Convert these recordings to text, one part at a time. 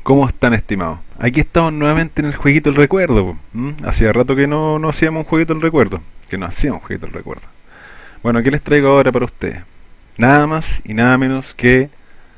¿Cómo están, estimados? Aquí estamos nuevamente en el jueguito del recuerdo, po. Hacía rato que no hacíamos un jueguito del recuerdo. Que no hacíamos un jueguito del recuerdo. Bueno, ¿qué les traigo ahora para ustedes? Nada más y nada menos que...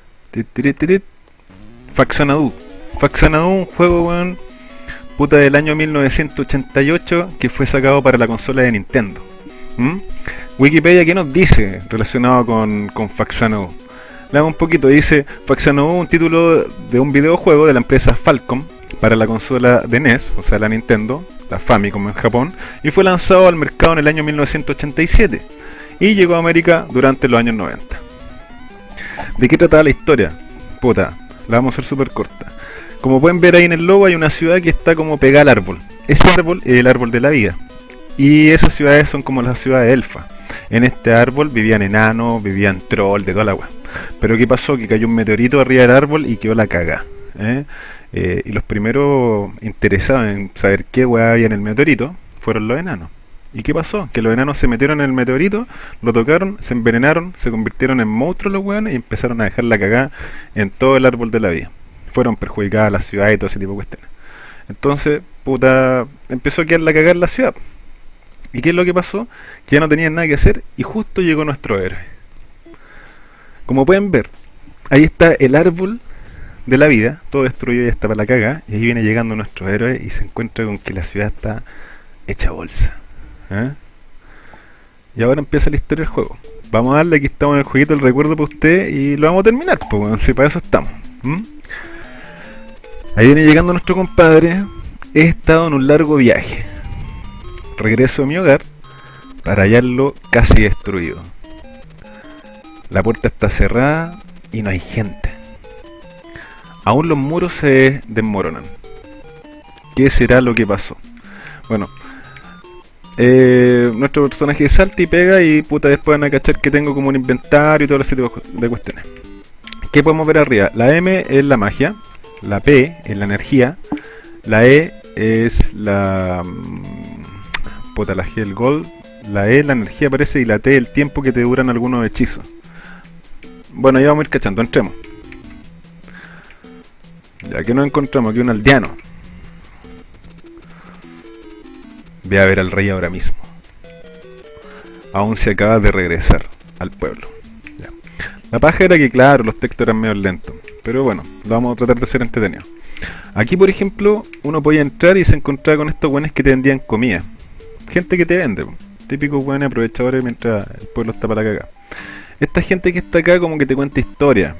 Faxanadu. Faxanadu, un juego, weón, puta, del año 1988 que fue sacado para la consola de Nintendo. Wikipedia, ¿qué nos dice relacionado con Faxanadu? Leamos un poquito, dice: Faxanadu, un título de un videojuego de la empresa Falcom para la consola de NES, o sea la Nintendo, la Famicom en Japón, y fue lanzado al mercado en el año 1987 y llegó a América durante los años 90. ¿De qué trataba la historia? Puta, la vamos a hacer súper corta. Como pueden ver ahí en el logo hay una ciudad que está como pegada al árbol. Ese árbol es el árbol de la vida. Y esas ciudades son como las ciudades elfas. En este árbol vivían enanos, vivían trolls, de toda la agua. Pero ¿qué pasó? Que cayó un meteorito arriba del árbol y quedó la caga. Y los primeros interesados en saber qué hueá había en el meteorito fueron los enanos. ¿Y qué pasó? Que los enanos se metieron en el meteorito, lo tocaron, se envenenaron, se convirtieron en monstruos los hueones y empezaron a dejar la cagada en todo el árbol de la vida. Fueron perjudicadas las ciudades y todo ese tipo de cuestiones. Entonces, puta, empezó a quedar la cagada en la ciudad. ¿Y qué es lo que pasó? Que ya no tenían nada que hacer y justo llegó nuestro héroe. Como pueden ver, ahí está el árbol de la vida, todo destruido y está para la caga, y ahí viene llegando nuestro héroe y se encuentra con que la ciudad está hecha bolsa. Y ahora empieza la historia del juego. Vamos a darle, aquí estamos en el jueguito del recuerdo para usted y lo vamos a terminar, pues bueno, si para eso estamos. Ahí viene llegando nuestro compadre. He estado en un largo viaje. Regreso a mi hogar para hallarlo casi destruido. La puerta está cerrada y no hay gente. Aún los muros se desmoronan. ¿Qué será lo que pasó? Bueno, nuestro personaje salta y pega y puta, después van a cachar que tengo como un inventario y todo ese tipo de cuestiones. ¿Qué podemos ver arriba? La M es la magia, la P es la energía, la E es la... puta, la G el gold, la E la energía parece y la T el tiempo que te duran algunos hechizos. Bueno, ya vamos a ir cachando, entremos. Ya que nos encontramos aquí un aldeano. Ve a ver al rey ahora mismo. Aún se acaba de regresar al pueblo. Ya. La paja era que claro, los textos eran medio lentos. Pero bueno, lo vamos a tratar de hacer entretenido. Aquí por ejemplo, uno podía entrar y se encontraba con estos buenos que te vendían comida. Gente que te vende, típicos buenos aprovechadores mientras el pueblo está para la caga. Esta gente que está acá como que te cuenta historia.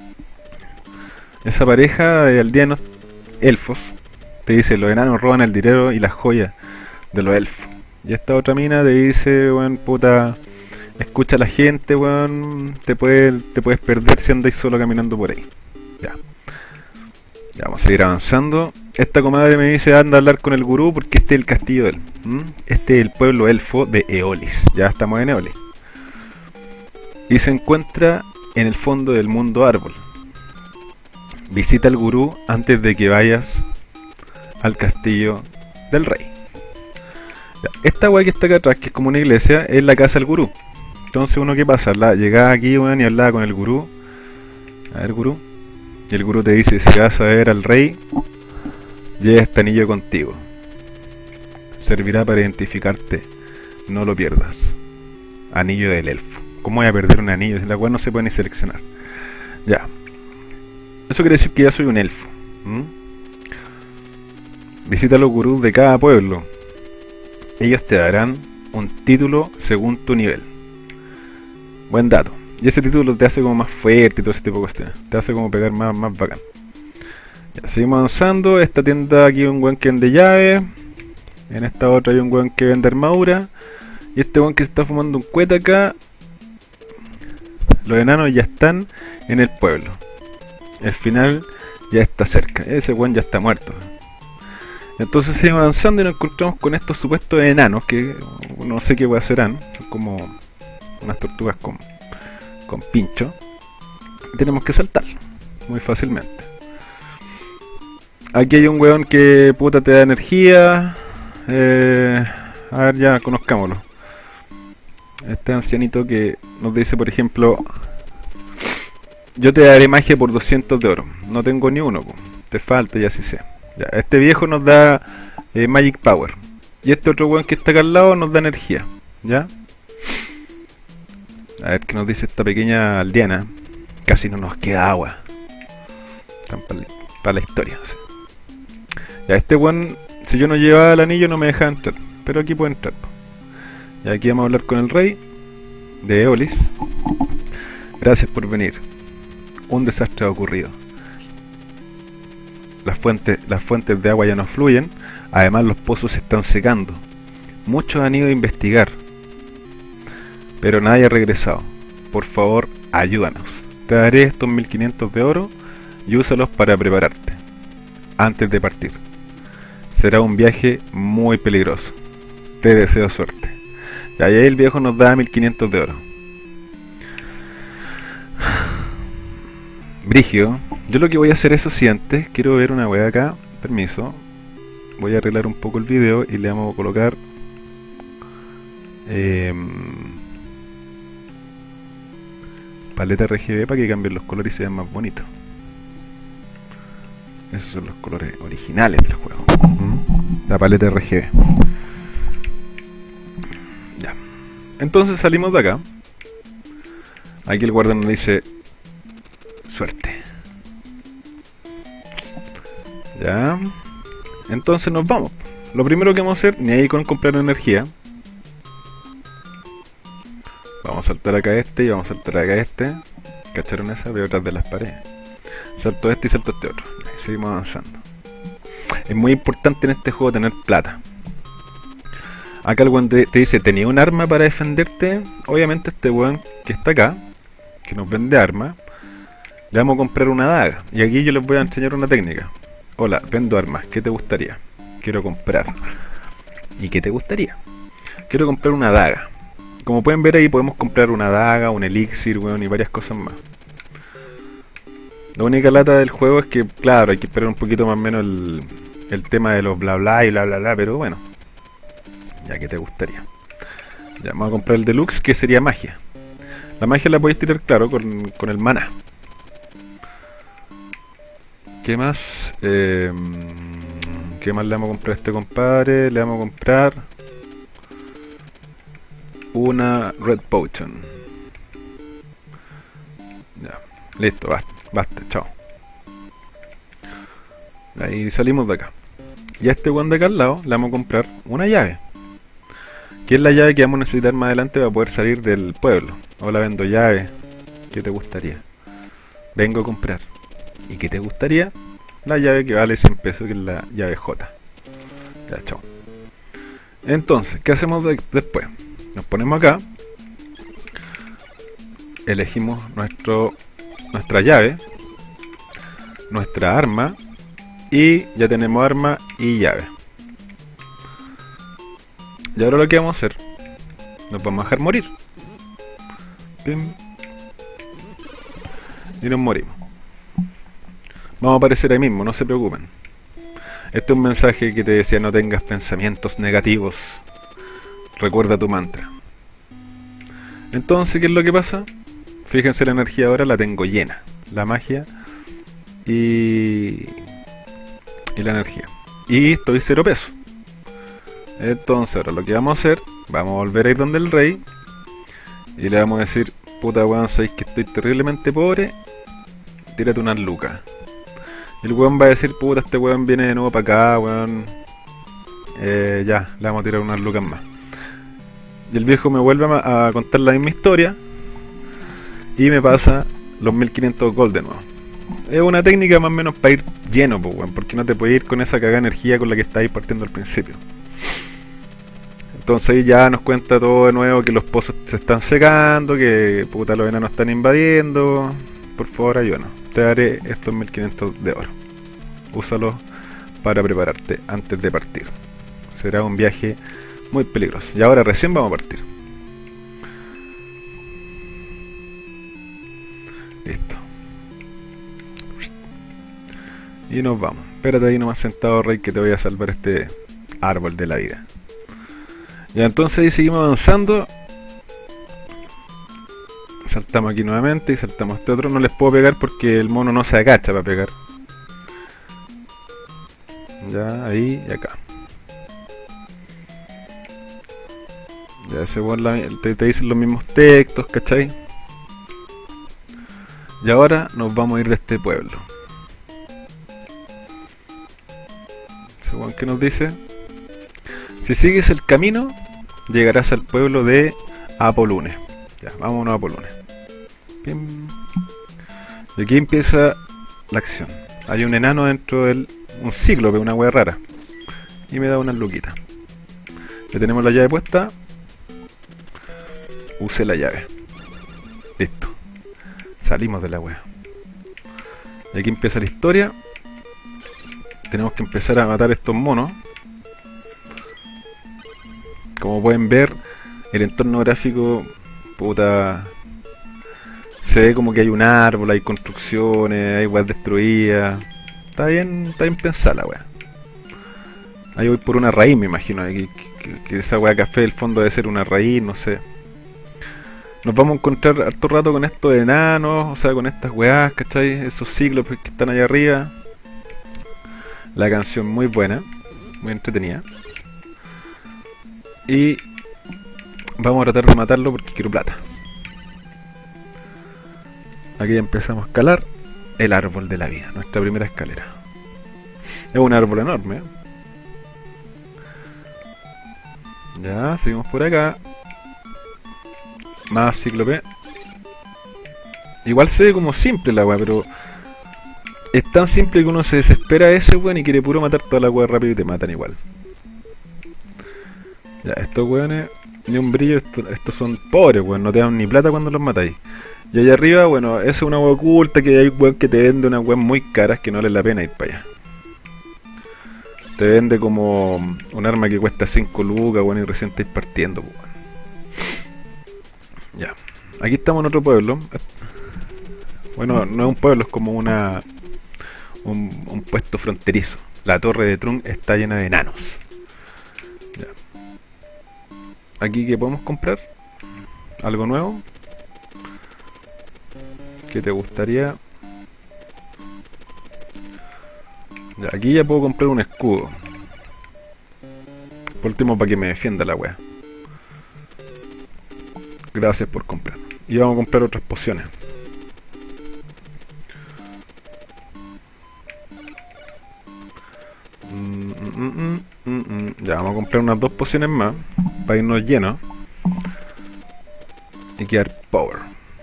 Esa pareja de aldeanos elfos te dice: los enanos roban el dinero y las joyas de los elfos. Y esta otra mina te dice: weón, puta, escucha a la gente, weón, te puedes perder si andáis solo caminando por ahí. Ya. Ya vamos a seguir avanzando. Esta comadre me dice: anda a hablar con el gurú porque este es el castillo de él. Este es el pueblo elfo de Eolis. Ya estamos en Eolis. Y se encuentra en el fondo del mundo árbol. Visita al gurú antes de que vayas al castillo del rey. Ya. Esta weá que está acá atrás, que es como una iglesia, es la casa del gurú. Entonces uno, ¿qué pasa? Llegaba aquí, weón, y hablaba con el gurú. A ver, gurú. Y el gurú te dice: si vas a ver al rey, lleva este anillo contigo. Servirá para identificarte. No lo pierdas. Anillo del elfo. ¿Cómo voy a perder un anillo? La cual no se puede ni seleccionar. Ya. Eso quiere decir que ya soy un elfo. Visita a los gurús de cada pueblo. Ellos te darán un título según tu nivel. Buen dato. Y ese título te hace como más fuerte y todo ese tipo de cuestiones. Te hace como pegar más bacán. Ya, seguimos avanzando. Esta tienda aquí hay un weón que vende llaves. En esta otra hay un weón que vende armadura. Y este weón que se está fumando un cohete acá. Los enanos ya están en el pueblo. El final ya está cerca. Ese weón ya está muerto. Entonces seguimos avanzando y nos encontramos con estos supuestos enanos que no sé qué weón serán. Son como unas tortugas con pincho. Y tenemos que saltar muy fácilmente. Aquí hay un weón que puta te da energía. A ver, ya conozcámoslo. Este ancianito que nos dice, por ejemplo: yo te daré magia por 200 de oro. No tengo ni uno, po. te falta y así sea. Ya, este viejo nos da Magic Power. Y este otro weón que está acá al lado nos da energía. ¿Ya? A ver qué nos dice esta pequeña aldeana. Casi no nos queda agua. Están para la historia. O sea. Ya, este weón, si yo no llevaba el anillo no me dejaba entrar. Pero aquí puedo entrar. Y aquí vamos a hablar con el rey de Eolis. Gracias por venir. Un desastre ha ocurrido. Las fuentes de agua ya no fluyen. Además los pozos se están secando. Muchos han ido a investigar, pero nadie ha regresado. Por favor, ayúdanos. Te daré estos 1500 de oro y úsalos para prepararte antes de partir. Será un viaje muy peligroso. Te deseo suerte. Y ahí el viejo nos da 1500 de oro. Brigio. Yo lo que voy a hacer, eso sí, antes quiero ver una wea acá. Permiso. Voy a arreglar un poco el video y le vamos a colocar paleta RGB para que cambien los colores y se vean más bonitos. Esos son los colores originales del juego. La paleta RGB. Ya. Entonces salimos de acá. Aquí el guardián nos dice suerte. Ya. Entonces nos vamos. Lo primero que vamos a hacer, ni ahí con comprar energía. Vamos a saltar acá este y vamos a saltar acá este. ¿Cacharon esa? Veo atrás de las paredes. Salto este y salto este otro. Y seguimos avanzando. Es muy importante en este juego tener plata. Acá el weón te dice, ¿tenía un arma para defenderte? Obviamente este weón que está acá, que nos vende armas, le vamos a comprar una daga. Y aquí yo les voy a enseñar una técnica. Hola, vendo armas, ¿qué te gustaría? Quiero comprar. ¿Y qué te gustaría? Quiero comprar una daga. Como pueden ver ahí podemos comprar una daga, un elixir, weón, y varias cosas más. La única lata del juego es que, claro, hay que esperar un poquito más o menos el tema de los bla bla y bla bla bla, pero bueno. Ya, ¿qué te gustaría? Ya, vamos a comprar el deluxe, que sería magia. La magia la podéis tirar, claro, con el maná. ¿Qué más? ¿Qué más le vamos a comprar a este compadre? Le vamos a comprar una Red Potion. Ya, listo, basta, chao. Ahí salimos de acá. Y a este one de acá al lado le vamos a comprar una llave. Que es la llave que vamos a necesitar más adelante para poder salir del pueblo. Hola, vendo llave. ¿Qué te gustaría? Vengo a comprar. ¿Y qué te gustaría? La llave que vale 100 pesos, que es la llave J. Ya, chao. Entonces, ¿qué hacemos después? Nos ponemos acá. Elegimos nuestra llave. Nuestra arma. Y ya tenemos arma y llave. Y ahora lo que vamos a hacer, nos vamos a dejar morir. Pim. Y nos morimos. Vamos a aparecer ahí mismo, no se preocupen. Este es un mensaje que te decía: no tengas pensamientos negativos. Recuerda tu mantra. Entonces, ¿qué es lo que pasa? Fíjense, la energía ahora la tengo llena. La magia y la energía. Y estoy 0 pesos. Entonces ahora lo que vamos a hacer, vamos a volver a ir donde el rey y le vamos a decir: puta weón, sabéis que estoy terriblemente pobre, tírate unas lucas. Y el weón va a decir: puta, este weón viene de nuevo para acá, weón, ya, le vamos a tirar unas lucas más. Y el viejo me vuelve a contar la misma historia y me pasa los 1500 gold de nuevo. Es una técnica más o menos para ir lleno, pues, weón, porque no te puedes ir con esa cagada energía con la que estáis partiendo al principio. Entonces ahí ya nos cuenta todo de nuevo, que los pozos se están secando, que puta los enanos están invadiendo. Por favor, ayúdanos. Te daré estos 1500 de oro. Úsalos para prepararte antes de partir. Será un viaje muy peligroso. Y ahora recién vamos a partir. Listo. Y nos vamos. Espérate ahí nomás sentado, rey, que te voy a salvar este árbol de la vida. Ya, entonces ahí seguimos avanzando. Saltamos aquí nuevamente y saltamos este otro. No les puedo pegar porque el mono no se agacha para pegar. Ya, ahí y acá. Ya, según te dicen los mismos textos, ¿cachai? Y ahora nos vamos a ir de este pueblo. Según que nos dice, si sigues el camino, llegarás al pueblo de Apolune. Ya, vámonos a Apolune. Pim. Y aquí empieza la acción. Hay un enano dentro del... un cíclope, una wea rara. Y me da unas luquitas. Ya tenemos la llave puesta. Use la llave. Listo. Salimos de la wea. Y aquí empieza la historia. Tenemos que empezar a matar estos monos. Como pueden ver, el entorno gráfico, puta, se ve como que hay un árbol, hay construcciones, hay weas destruidas. Está bien pensada la wea. Ahí voy por una raíz, me imagino. Que esa wea café del fondo debe ser una raíz, no sé. Nos vamos a encontrar harto rato con estos enanos, o sea, con estas weas, ¿cachai? Esos cíclopes que están allá arriba. La canción muy buena, muy entretenida. Y vamos a tratar de matarlo porque quiero plata. Aquí ya empezamos a escalar el árbol de la vida, nuestra primera escalera. Es un árbol enorme, ¿eh? Ya, seguimos por acá. Más cíclope. Igual se ve como simple la weá, pero es tan simple que uno se desespera a ese weón y quiere puro matar toda la weá rápido y te matan igual. Ya, estos weones, ni un brillo, estos son pobres weón, no te dan ni plata cuando los matáis. Y allá arriba, bueno, eso es una weá oculta, que hay weón que te vende unas weas muy caras que no vale la pena ir para allá. Te vende como un arma que cuesta 5 lucas, weón, y recién estáis partiendo, weón. Ya, aquí estamos en otro pueblo. Bueno, no es un pueblo, es como un puesto fronterizo. La torre de Trunk está llena de enanos. Ya. Aquí, ¿qué podemos comprar? ¿Algo nuevo? ¿Qué te gustaría? Ya, aquí ya puedo comprar un escudo. Por último, para que me defienda la wea. Gracias por comprar. Y vamos a comprar otras pociones. Ya, vamos a comprar unas 2 pociones más para irnos llenos y quedar power.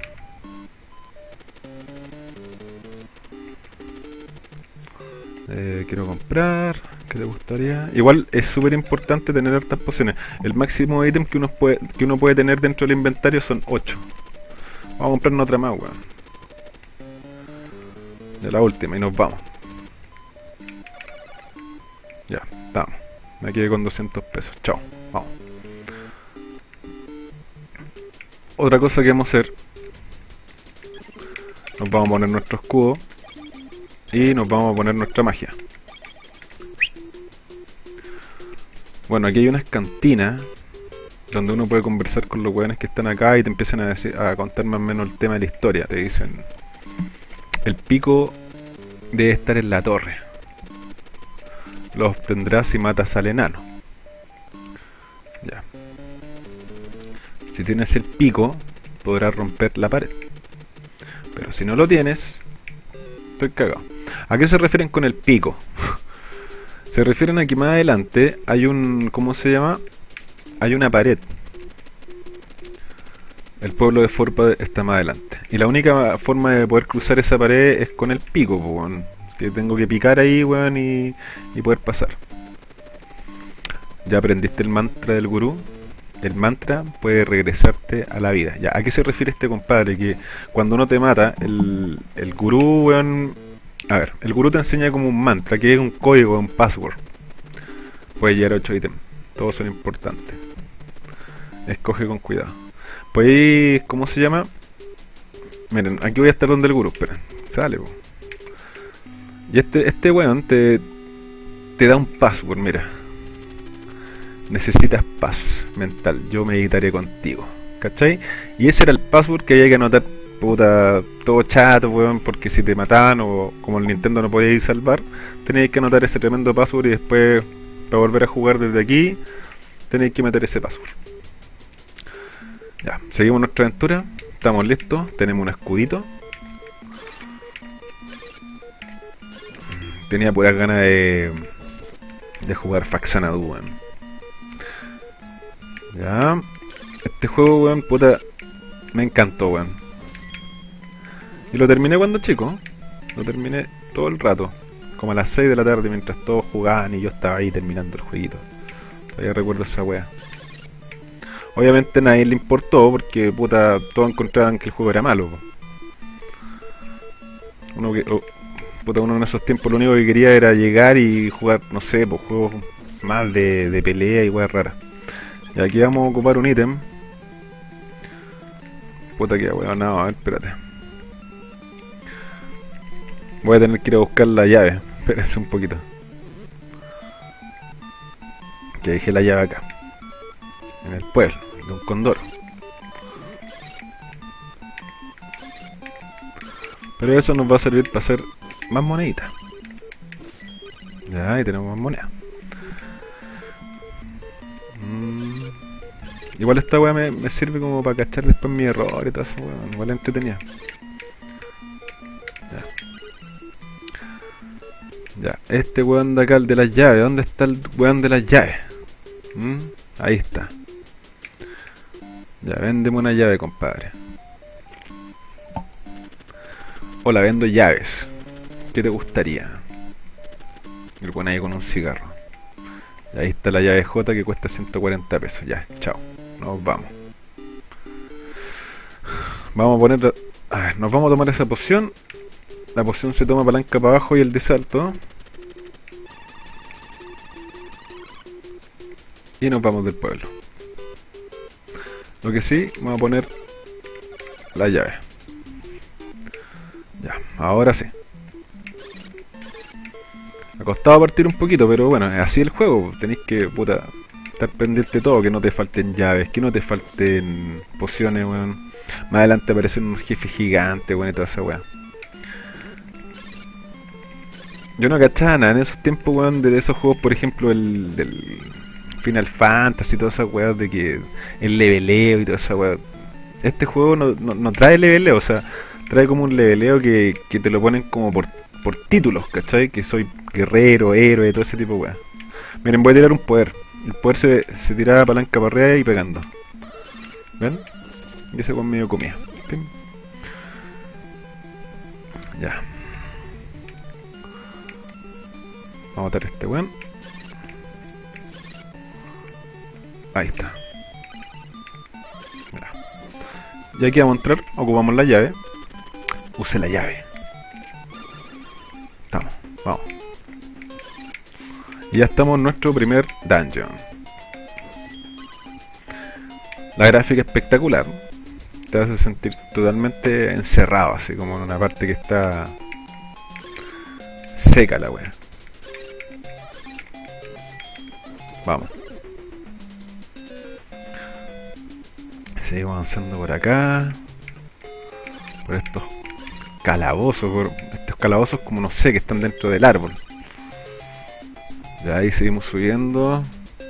Quiero comprar. ¿Qué te gustaría? Igual es súper importante tener hartas pociones. El máximo ítem que uno puede tener dentro del inventario son 8. Vamos a comprarnos otra más, weón. Ya la última y nos vamos. Ya, estamos. Me quedé con 200 pesos. Chao, vamos. Otra cosa que vamos a hacer. Nos vamos a poner nuestro escudo. Y nos vamos a poner nuestra magia. Bueno, aquí hay unas cantinas donde uno puede conversar con los weones que están acá y te empiezan a contar más o menos el tema de la historia. Te dicen, el pico debe estar en la torre. Lo obtendrás si matas al enano. Ya. Si tienes el pico, podrás romper la pared. Pero si no lo tienes, estoy cagado. ¿A qué se refieren con el pico? Se refieren a que más adelante hay un... ¿cómo se llama? Hay una pared. El pueblo de Forpa está más adelante. Y la única forma de poder cruzar esa pared es con el pico, weón. Que tengo que picar ahí, weón, y poder pasar. ¿Ya aprendiste el mantra del gurú? El mantra puede regresarte a la vida. Ya, ¿a qué se refiere este compadre? Que cuando uno te mata, el gurú, weón... A ver, el gurú te enseña como un mantra, que es un código, un password. Puedes llegar a 8 ítems. Todos son importantes. Escoge con cuidado. Pues, ¿cómo se llama? Miren, aquí voy a estar donde el gurú, espera. Sale, po. Y este weón te da un password, mira. Necesitas paz mental. Yo meditaré contigo. ¿Cachai? Y ese era el password que había que anotar puta, todo chato, weón, porque si te mataban o como el Nintendo no podíais salvar, teníais que anotar ese tremendo password y después, para volver a jugar desde aquí, tenéis que meter ese password. Ya, seguimos nuestra aventura, estamos listos, tenemos un escudito. Tenía puras ganas de jugar Faxanadu, weón. Ya, este juego, weón, puta, me encantó, weón. Y lo terminé cuando chico, lo terminé todo el rato, como a las 6 de la tarde mientras todos jugaban y yo estaba ahí terminando el jueguito. Todavía recuerdo esa wea. Obviamente a nadie le importó porque puta todos encontraban que el juego era malo. Po. Puta, uno en esos tiempos lo único que quería era llegar y jugar, no sé, pues juegos más de pelea y weas raras. Y aquí vamos a ocupar un ítem. Puta que weón, no, a ver, espérate. Voy a tener que ir a buscar la llave. Espérense un poquito. Que dejé la llave acá. En el pueblo, de un condoro. Pero eso nos va a servir para hacer más moneditas. Ya, ahí tenemos más monedas. Igual esta weá me sirve como para cachar después mi error y todo eso, weón. Igual entretenida. Ya, este weón de acá, el de las llaves. ¿Dónde está el weón de las llaves? Ahí está. Ya, véndeme una llave, compadre. Hola, vendo llaves. ¿Qué te gustaría? Y lo pone ahí con un cigarro. Y ahí está la llave J que cuesta 140 pesos. Ya, chao. Nos vamos. Vamos a poner... A ver, nos vamos a tomar esa poción. La poción se toma palanca para abajo y el de salto. Y nos vamos del pueblo. Lo que sí, vamos a poner la llave. Ya, ahora sí. Me ha costado partir un poquito, pero bueno, es así el juego. Tenéis que, puta, estar pendiente de todo, que no te falten llaves, que no te falten pociones, weón. Más adelante aparecen unos jefes gigantes, weón, y toda esa weá. Yo no cachaba nada en esos tiempos, weón, de esos juegos, por ejemplo, el del Final Fantasy y todas esas weas de que el leveleo y toda esa wea. Este juego no trae leveleo, o sea, trae como un leveleo que te lo ponen como por títulos, ¿cachai? Que soy guerrero, héroe, todo ese tipo de weas. Miren, voy a tirar un poder. El poder se tiraba palanca para arriba y pegando. ¿Ven? Y ese con medio comía. ¿Sí? Ya. Vamos a matar a este weón. Ahí está. Ya. Y aquí vamos a entrar, ocupamos la llave. Use la llave. Estamos, vamos. Y ya estamos en nuestro primer dungeon. La gráfica espectacular. Te hace sentir totalmente encerrado, así como en una parte que está seca la wea. Vamos. Seguimos avanzando por acá. Por estos calabozos. Por estos calabozos como no sé que están dentro del árbol. Ya ahí seguimos subiendo.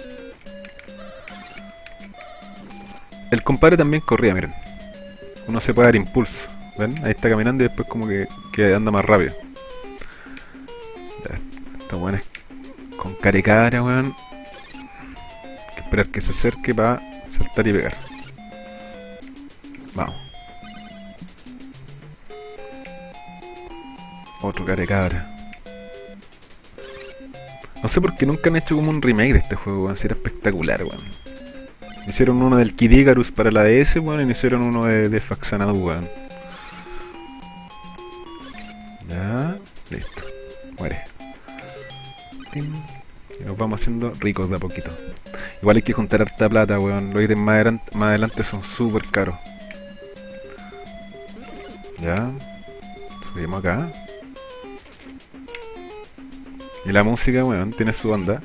El compadre también corría, miren. Uno se puede dar impulso. ¿Ven? Ahí está caminando y después como que anda más rápido. Ya, esta weón es con cara y cara, weón. Hay que esperar que se acerque para saltar y pegar. Vamos. Otro cara y cara. No sé por qué nunca han hecho como un remake de este juego, weón. Si era espectacular, weón. Hicieron uno del Kid Icarus para la DS, weón, y hicieron uno de Faxanadu, weón. Ya, listo. Muere. Tim. Y nos vamos haciendo ricos de a poquito. Igual hay que juntar harta plata, weón. Los ítems más adelante son súper caros. Ya. Subimos acá. Y la música, weón, tiene su onda.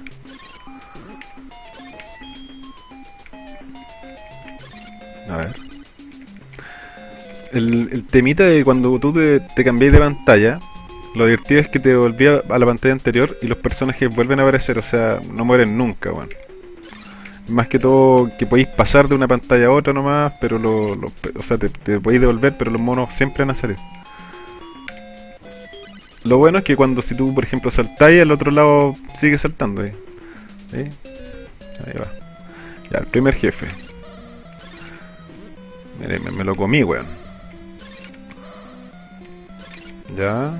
A ver. El temita de cuando tú te cambiáis de pantalla, lo divertido es que te volvía a la pantalla anterior y los personajes vuelven a aparecer, o sea, no mueren nunca, weón. Más que todo que podéis pasar de una pantalla a otra nomás, pero o sea, te podéis devolver, pero los monos siempre van a salir. Lo bueno es que cuando si tú, por ejemplo, saltáis, al otro lado sigue saltando ahí. ¿Sí? Ahí va. Ya, el primer jefe. Mire, me lo comí, weón. Ya.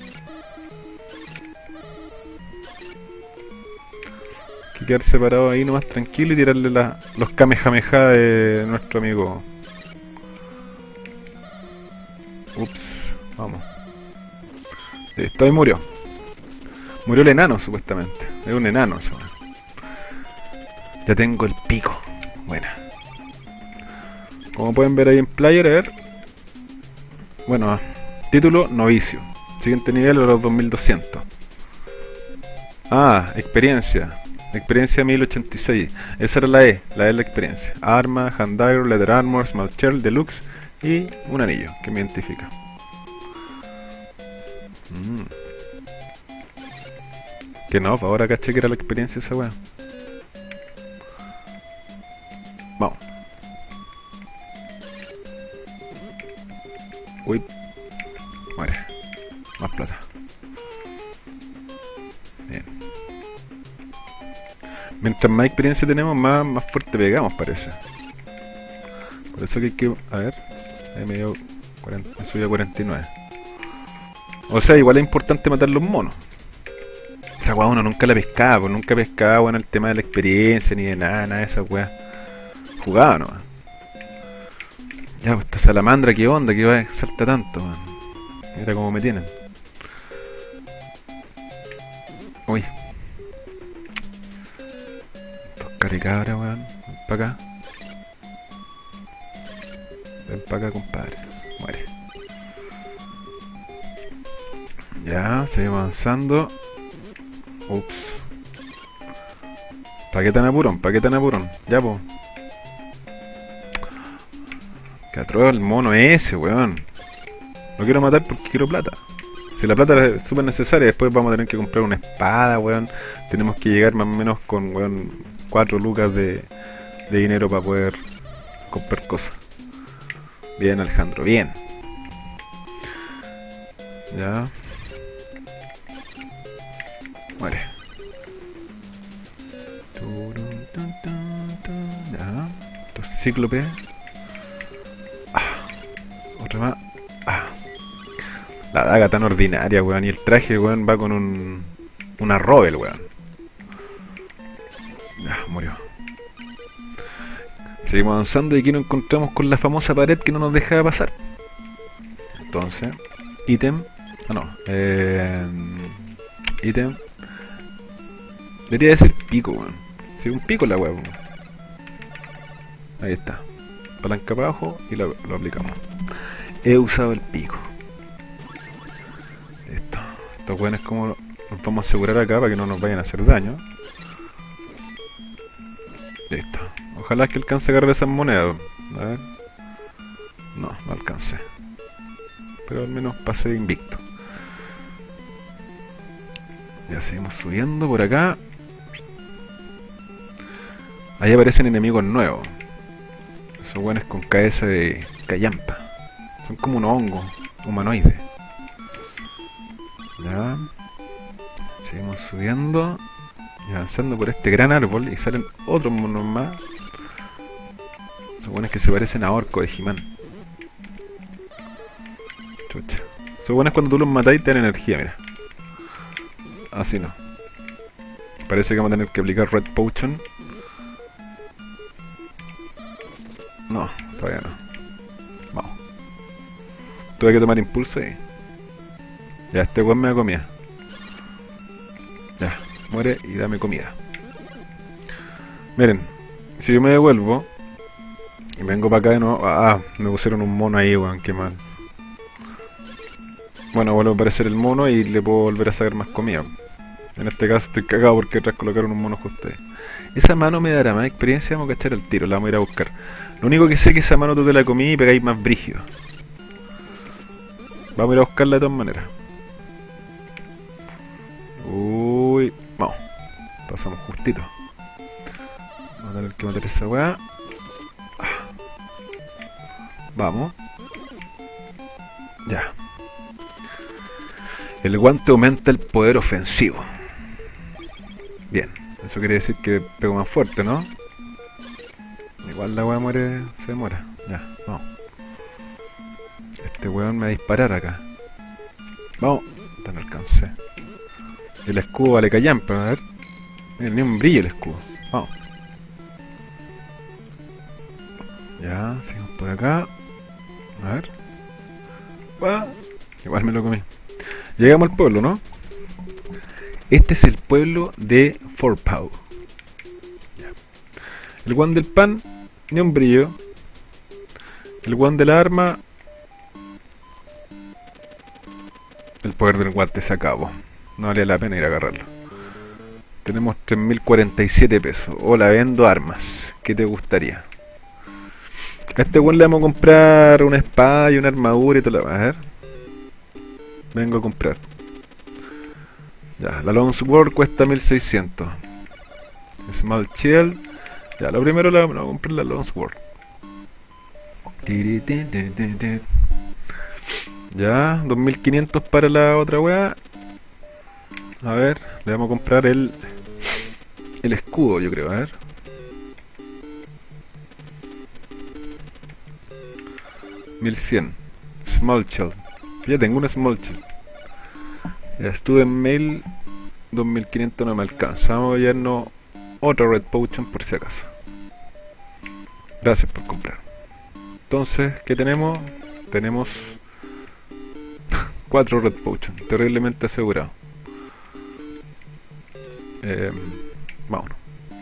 Hay que quedar separado ahí nomás tranquilo y tirarle los kamehameha de nuestro amigo. Ups, vamos. Listo, ahí murió. Murió el enano, supuestamente. Es un enano, eso. Ya tengo el pico. Buena. Como pueden ver ahí en player, a ver. Bueno, título novicio. Siguiente nivel a los 2200. Ah, experiencia. Experiencia 1086. Esa era la E es la experiencia. Arma, Handire, Leather Armor, Small Shell, Deluxe y un anillo que me identifica. Que no, ahora caché que era la experiencia esa weá. Vamos. Uy. Muere. Más plata. Bien. Mientras más experiencia tenemos, más fuerte pegamos, parece. Por eso que hay que... A ver. Ahí me dio 40, me subió a 49. O sea, igual es importante matar los monos. Esa weá uno nunca la pescaba, pues nunca pescaba, bueno, el tema de la experiencia, ni de nada de esa weá. Jugaba nomás. Ya, pues esta salamandra, ¿qué onda? ¿Qué va? Salta tanto, man. Mira cómo me tienen. Uy. Estos caricabras, weón. Ven para acá. Ven para acá, compadre. Muere. Ya, seguimos avanzando. Ups. ¿Para qué tan apurón? ¿Para qué tan apurón? Ya, po. Que atroz el mono ese, weón. Lo quiero matar porque quiero plata. Si la plata es súper necesaria, después vamos a tener que comprar una espada, weón. Tenemos que llegar más o menos con, weón, 4 lucas de dinero para poder comprar cosas. Bien, Alejandro, bien. Ya. Muere. Ya. Estos cíclopes. Otra más. La daga tan ordinaria, weón. Y el traje, weón, va con una Robel, weón. Ya, murió. Seguimos avanzando y aquí nos encontramos con la famosa pared que no nos deja pasar. Entonces, ítem. Ah, no. Ítem. Debería decir pico, weón. Sí, un pico la weón. Ahí está. Palanca para abajo y lo aplicamos. He usado el pico. Listo. Estos weones como nos vamos a asegurar acá para que no nos vayan a hacer daño. Listo. Ojalá que alcance a agarrar esas monedas. A ver. No alcancé. Pero al menos pasé invicto. Ya seguimos subiendo por acá. Ahí aparecen enemigos nuevos. Esos buenos con cabeza de callampa. Son como unos hongos humanoides. Ya. Seguimos subiendo y avanzando por este gran árbol y salen otros monos más. Son buenos que se parecen a orcos de He-Man. Chucha. Son buenos cuando tú los matáis te dan energía, mira. Así no. Parece que vamos a tener que aplicar Red Potion. No, todavía no. Vamos. Tuve que tomar impulso y... Ya, este weón me da comida. Ya, muere y dame comida. Miren, si yo me devuelvo y vengo para acá de nuevo... Ah, me pusieron un mono ahí, weón, qué mal. Bueno, vuelve a aparecer el mono y le puedo volver a sacar más comida. En este caso estoy cagado porque atrás colocaron un mono justo ahí. Esa mano me dará más experiencia, vamos a cachar el tiro, la vamos a ir a buscar. Lo único que sé es que esa mano tú te la comí y pegáis más brígido. Vamos a ir a buscarla de todas maneras. Uy, vamos. Pasamos justito. Vamos a tener que matar esa weá. Vamos. Ya. El guante aumenta el poder ofensivo. Bien. Eso quiere decir que pego más fuerte, ¿no? Igual la weá muere, se demora. Ya, vamos. Este weón me va a disparar acá. Vamos. No alcancé. El escudo vale callampa, a ver. Mira, ni un brillo el escudo. Vamos. Ya, seguimos por acá. A ver. ¡Ah! Igual me lo comí. Llegamos al pueblo, ¿no? Este es el pueblo de Fourpaw. El guan del pan, ni un brillo. El guan de la arma. El poder del guante se acabó. No valía la pena ir a agarrarlo. Tenemos 3047 pesos. Hola, vendo armas. ¿Qué te gustaría? A este guan le vamos a comprar una espada y una armadura y todo lo demás. A ver. Vengo a comprar. Ya, la Long Sword cuesta 1600. Small Shield. Ya, lo primero le vamos a comprar la Long Sword. Ya, 2500 para la otra wea. A ver, le vamos a comprar el escudo, yo creo, a ver. $1100. Small Shield. Ya tengo una Small Shield. Ya estuve en mail. 2500 no me alcanza. Vamos a llevarnos otra Red Potion por si acaso. Gracias por comprar. Entonces, ¿qué tenemos? Tenemos 4 Red Potion. Terriblemente asegurado. Vámonos.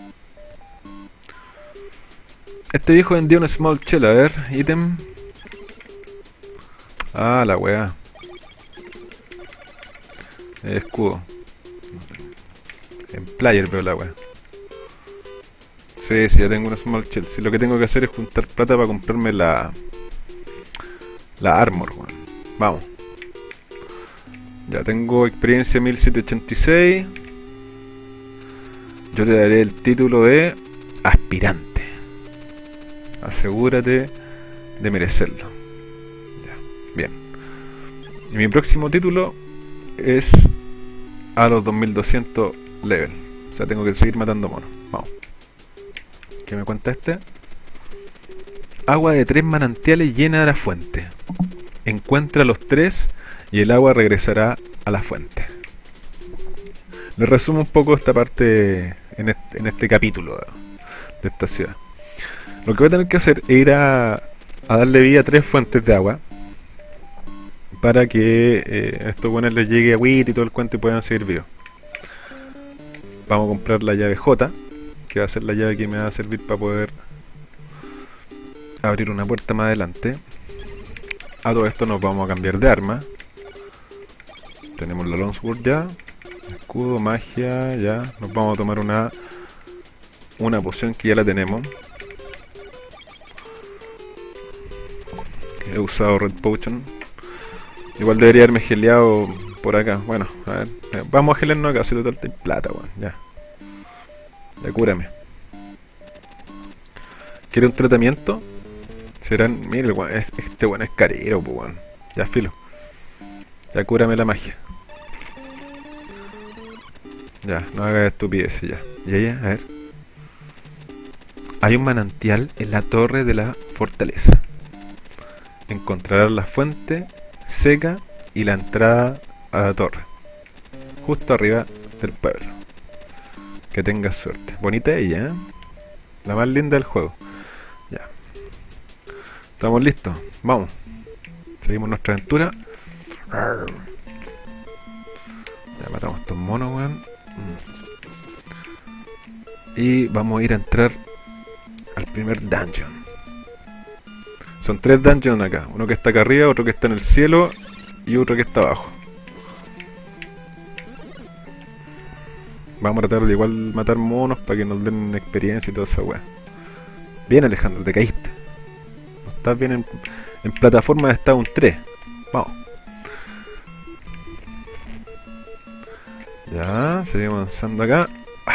Este viejo vendía un Small Shell. A ver, ítem. Ah, la weá. Escudo. En player veo la weá. Sí, ya tengo una Small Shell. Si lo que tengo que hacer es juntar plata para comprarme la armor, weón. Vamos. Ya tengo experiencia 1786. Yo te daré el título de aspirante. Asegúrate de merecerlo. Ya, bien. Y mi próximo título es a los 2200 level. O sea, tengo que seguir matando monos. Vamos. ¿Qué me cuenta este? Agua de 3 manantiales llena de la fuente. Encuentra los 3 y el agua regresará a la fuente. Les resumo un poco esta parte en este capítulo de esta ciudad. Lo que voy a tener que hacer es ir a darle vida a 3 fuentes de agua para que a estos buenos les llegue agüita y todo el cuento y puedan seguir vivos. Vamos a comprar la llave J, que va a ser la llave que me va a servir para poder abrir una puerta más adelante. A todo esto nos vamos a cambiar de arma. Tenemos la Longsword ya. Escudo, magia, ya. Nos vamos a tomar una poción que ya la tenemos. He usado Red Potion. Igual debería haberme geleado por acá. Bueno, a ver. Vamos a gelearnos acá, si total hay plata, weón. Ya. Ya cúrame. ¿Quiere un tratamiento? Serán. Mire, weón. Este weón es carero, pues, weón. Ya filo. Ya cúrame la magia. Ya, no hagas estupideces ya. Y ella, a ver. Hay un manantial en la torre de la fortaleza. Encontrarás la fuente seca y la entrada a la torre. Justo arriba del pueblo. Que tengas suerte. Bonita ella, ¿eh? La más linda del juego. Ya. Estamos listos. Vamos. Seguimos nuestra aventura. Ya matamos a estos monos, weón. Y vamos a ir a entrar al primer dungeon. Son 3 dungeons acá. Uno que está acá arriba, otro que está en el cielo y otro que está abajo. Vamos a tratar de igual matar monos para que nos den experiencia y toda esa weá. Bien, Alejandro, te caíste. No estás bien en plataforma de estado un 3. Vamos. Ya, seguimos avanzando acá.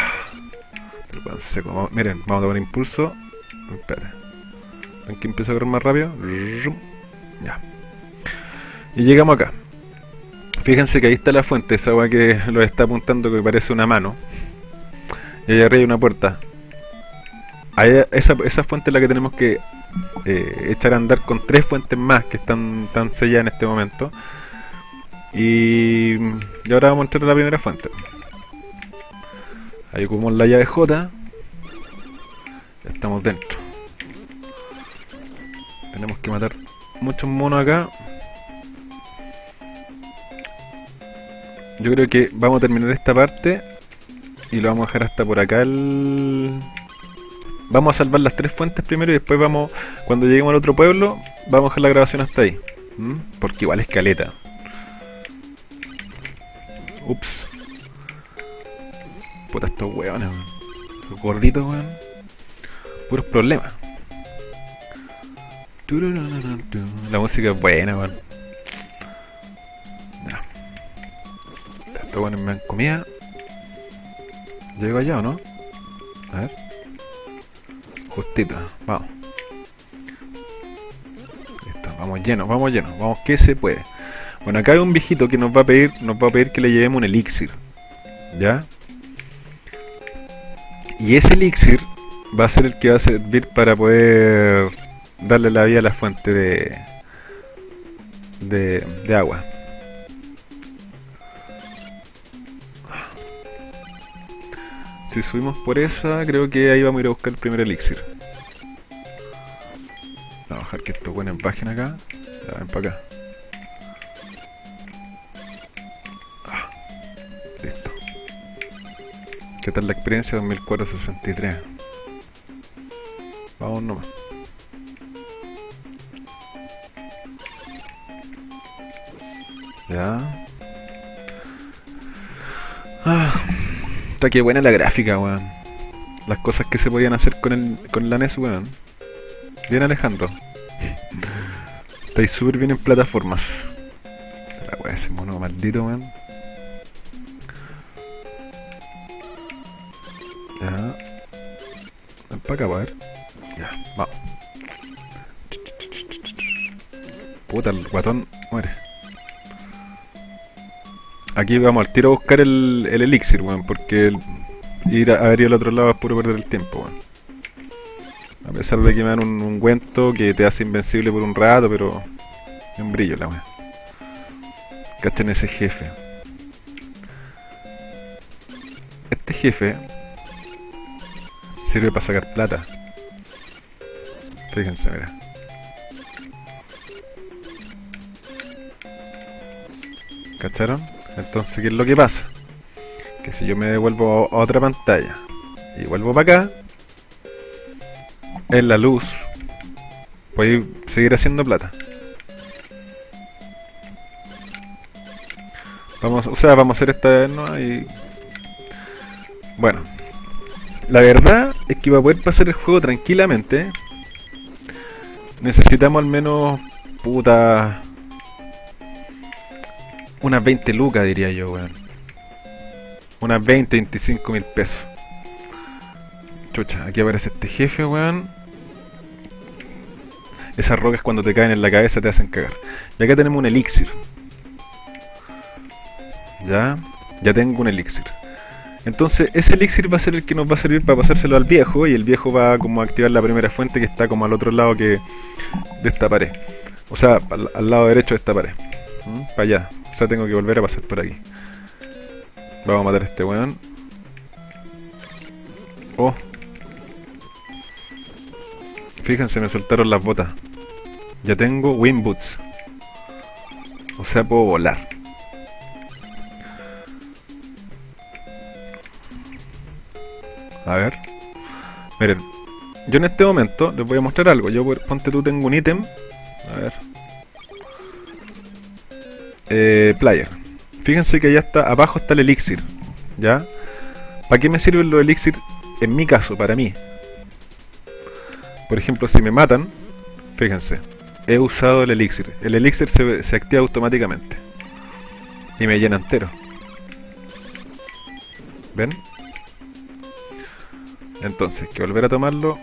Seco. Miren, vamos a tomar impulso. Espera. ¿Ven que empieza a correr más rápido? Ya. Y llegamos acá. Fíjense que ahí está la fuente, esa agua que lo está apuntando que parece una mano. Y allá arriba hay una puerta. Ahí, esa fuente es la que tenemos que echar a andar con 3 fuentes más que están selladas en este momento. Y ahora vamos a entrar a la primera fuente. Ahí ocupamos la llave J. Ya estamos dentro. Tenemos que matar muchos monos acá. Yo creo que vamos a terminar esta parte y lo vamos a dejar hasta por acá Vamos a salvar las 3 fuentes primero y después vamos, cuando lleguemos al otro pueblo, vamos a dejar la grabación hasta ahí. Porque igual es caleta. Ups. Puta, estos weones, weón. Estos gorditos, weón. Puros problemas. La música es buena, weón. Ya. Estos weones me dan comida. ¿Llego allá o no? A ver. Justito, vamos. Listo, vamos llenos, vamos llenos. Vamos que se puede. Bueno, acá hay un viejito que nos va a pedir que le llevemos un elixir. ¿Ya? Y ese elixir va a ser el que va a servir para poder darle la vida a la fuente de agua. Si subimos por esa, creo que ahí vamos a ir a buscar el primer elixir. Vamos a dejar que estos buenos bajen acá. Ya, ven para acá. Listo. ¿Qué tal la experiencia 2463? Vamos nomás. Ya. Está que buena la gráfica, weón. Las cosas que se podían hacer con la NES, weón. Bien, Alejandro. Estáis súper bien en plataformas. La weá, ese mono maldito, weón. Ya. Ven para acá, a ver. Ya, vamos. Puta, el guatón muere. Aquí vamos al tiro a buscar el elixir, weón, porque ir a ir al otro lado es puro perder el tiempo, weón. A pesar de que me dan un ungüento que te hace invencible por un rato, pero es un brillo la weón. Cachen ese jefe. Este jefe sirve para sacar plata. Fíjense, mira. ¿Cacharon? Entonces, ¿qué es lo que pasa? Que si yo me devuelvo a otra pantalla y vuelvo para acá, en la luz voy a seguir haciendo plata. Vamos a hacer esta vez, ¿no? Y bueno, la verdad es que para poder pasar el juego tranquilamente necesitamos al menos, puta, unas 20 lucas, diría yo, weón. Unas 20, 25 mil pesos. Chucha, aquí aparece este jefe, weón. Esas rocas cuando te caen en la cabeza te hacen cagar. Y acá tenemos un elixir. Ya tengo un elixir. Entonces ese elixir va a ser el que nos va a servir para pasárselo al viejo. Y el viejo va como a activar la primera fuente que está como al otro lado de esta pared. O sea, al lado derecho de esta pared. Para allá. O sea, tengo que volver a pasar por aquí. Vamos a matar a este weón. Oh. Fíjense, me soltaron las botas. Ya tengo Wind Boots. O sea, puedo volar. A ver. Miren. Yo en este momento les voy a mostrar algo. Yo, ponte tú, tengo un ítem. A ver. Player. Fíjense que allá está, abajo está el elixir. ¿Ya? ¿Para qué me sirven los elixir? En mi caso, para mí. Por ejemplo, si me matan, fíjense, he usado el elixir. El elixir se activa automáticamente. Y me llena entero. ¿Ven? Entonces, hay que volver a tomarlo.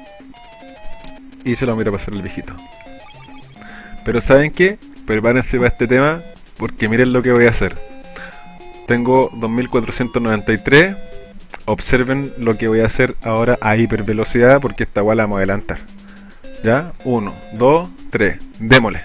Y se lo voy a pasar al viejito. Pero ¿saben qué? Prepárense para este tema, porque miren lo que voy a hacer. Tengo 2493. Observen lo que voy a hacer ahora a hipervelocidad, porque esta guay la vamos a adelantar. ¿Ya? 1, 2, 3. Démosle.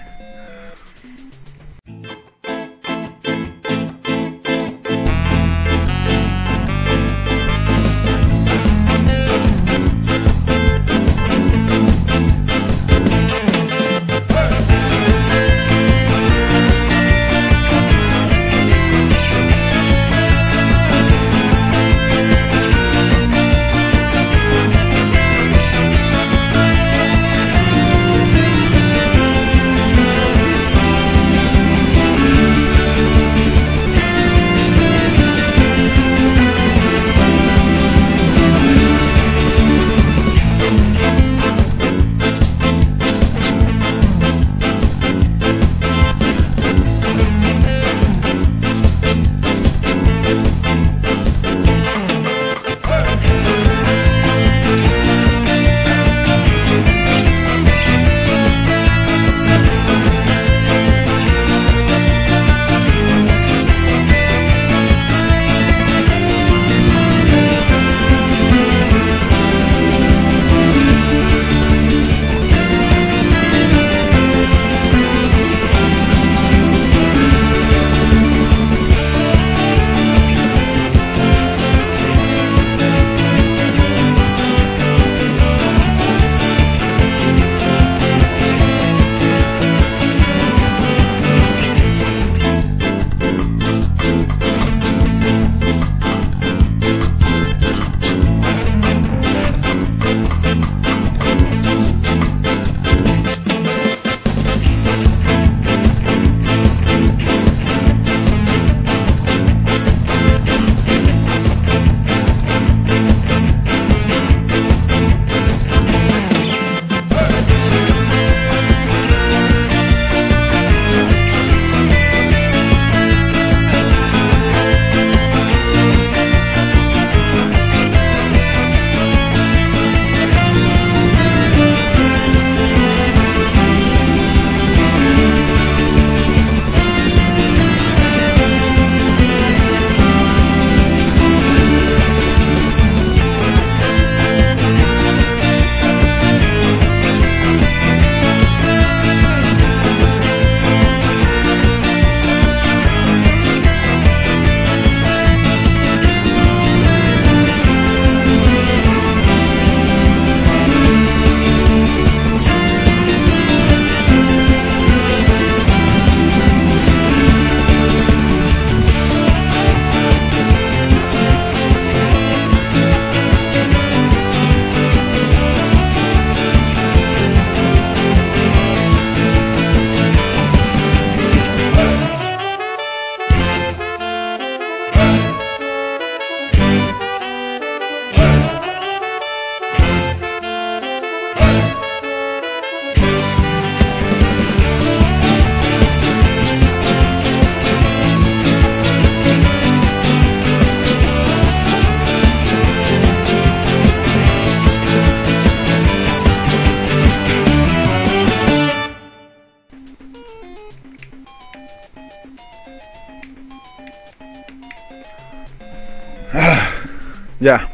Ya.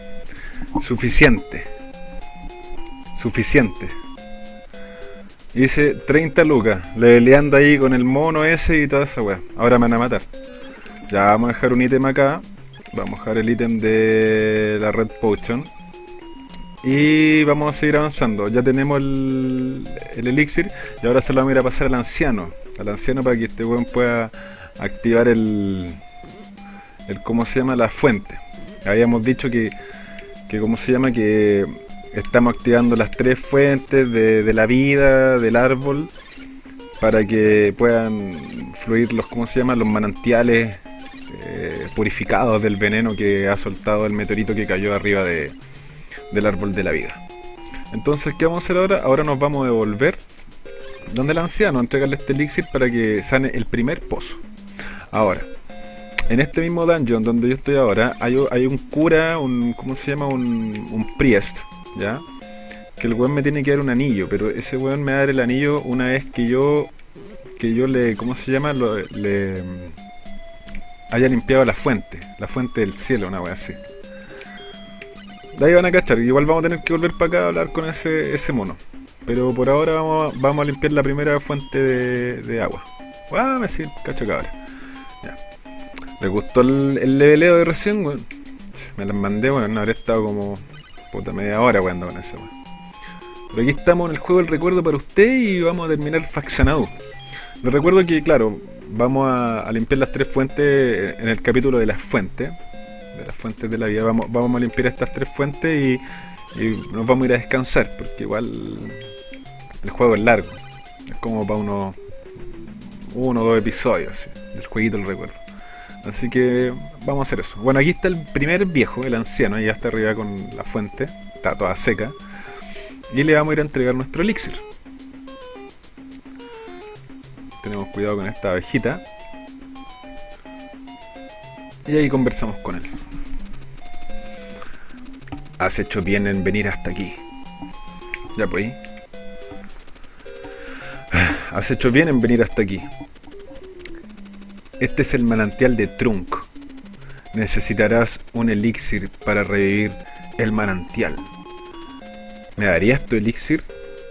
Suficiente. Suficiente. Hice 30 lucas, leveleando ahí con el mono ese y toda esa weá. Ahora me van a matar. Ya vamos a dejar un ítem acá. Vamos a dejar el ítem de la Red Potion. Y vamos a seguir avanzando. Ya tenemos el elixir. Y ahora se lo vamos a ir a pasar al anciano. Al anciano para que este weón pueda activar el ¿cómo se llama? La fuente. Habíamos dicho que ¿cómo se llama? Que estamos activando las 3 fuentes de la vida, del árbol, para que puedan fluir los, ¿cómo se llama? Los manantiales purificados del veneno que ha soltado el meteorito que cayó arriba del árbol de la vida. Entonces, ¿qué vamos a hacer ahora? Ahora nos vamos a devolver donde el anciano, entregarle este elixir para que sane el primer pozo. Ahora, en este mismo dungeon donde yo estoy ahora, hay un cura, ¿cómo se llama? Un priest, ¿ya? Que el weón me tiene que dar un anillo, pero ese weón me va a dar el anillo una vez que yo le, ¿cómo se llama? Le haya limpiado la fuente del cielo, una wea así. De ahí van a cachar, igual vamos a tener que volver para acá a hablar con ese mono. Pero por ahora vamos a limpiar la primera fuente de agua. Ah, me siento cacho cabra. Ya. ¿Les gustó el leveleo de recién, weón? Me las mandé, bueno, habría estado como puta media hora weando con eso, weón. Pero aquí estamos en el juego del recuerdo para usted y vamos a terminar Faxanadu. Les recuerdo que, claro, vamos a limpiar las 3 fuentes en el capítulo de las fuentes. De las fuentes de la vida. Vamos a limpiar estas 3 fuentes y nos vamos a ir a descansar, porque igual el juego es largo. Es como para uno o 2 episodios, ¿sí? Del jueguito del recuerdo. Así que vamos a hacer eso. Bueno, aquí está el primer viejo, el anciano, ya está arriba con la fuente, está toda seca. Y le vamos a ir a entregar nuestro elixir. Tenemos cuidado con esta abejita. Y ahí conversamos con él. Has hecho bien en venir hasta aquí. Ya pues. Has hecho bien en venir hasta aquí. Este es el manantial de Trunk. Necesitarás un elixir para revivir el manantial. ¿Me darías tu elixir?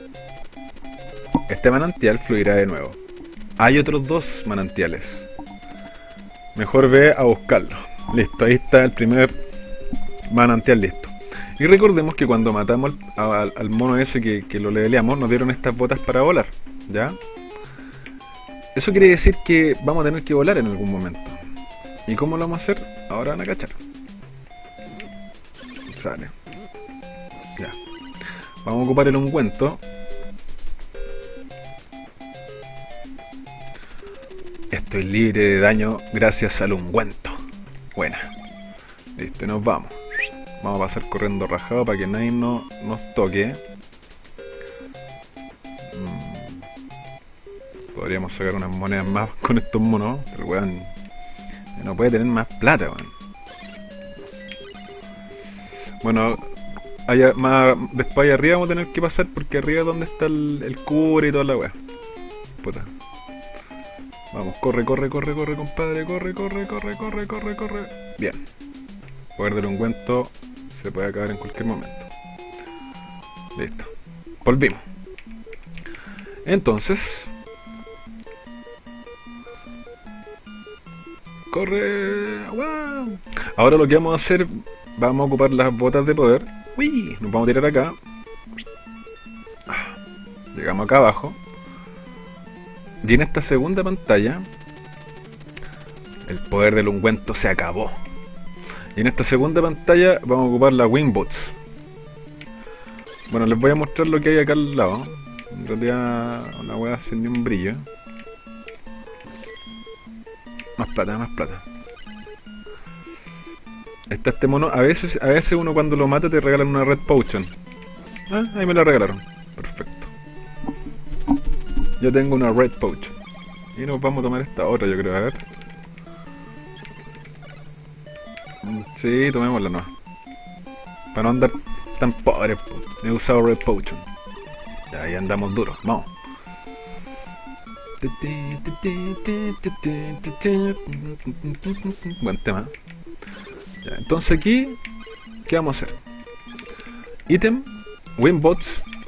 Este manantial fluirá de nuevo. Hay otros 2 manantiales. Mejor ve a buscarlo. Listo, ahí está el primer manantial listo. Y recordemos que cuando matamos al mono ese que lo leveleamos, nos dieron estas botas para volar. ¿Ya? Eso quiere decir que vamos a tener que volar en algún momento. ¿Y cómo lo vamos a hacer? Ahora van a cachar. Sale. Ya. Vamos a ocupar el ungüento. Estoy libre de daño gracias al ungüento. Buena. Listo, y nos vamos. Vamos a pasar corriendo rajado para que nadie nos toque. Podríamos sacar unas monedas más con estos monos. Pero weón, no puede tener más plata, weón. Bueno, allá, más después allá arriba vamos a tener que pasar porque arriba es donde está el cura y toda la weá. Puta. Vamos, corre, compadre, corre. Bien. El poder del ungüento se puede acabar en cualquier momento. Listo. Volvimos. Entonces, corre. ¡Wow! Ahora lo que vamos a hacer, vamos a ocupar las botas de poder. ¡Uy! Nos vamos a tirar acá. Llegamos acá abajo. Y en esta segunda pantalla, el poder del ungüento se acabó. Y en esta segunda pantalla vamos a ocupar la Wing Boots. Bueno, les voy a mostrar lo que hay acá al lado. En realidad, una hueá sin ni un brillo. Más plata. Está este mono. A veces uno cuando lo mata te regalan una Red Potion. Ah, ahí me la regalaron. Perfecto. Yo tengo una Red Potion. Y nos vamos a tomar esta otra, yo creo. A ver. Sí, tomémosla no. Para no andar tan pobres. He usado Red Potion. Ya, ahí andamos duros. Vamos. Buen tema. Ya, entonces aquí, ¿qué vamos a hacer? Ítem, Wingbots.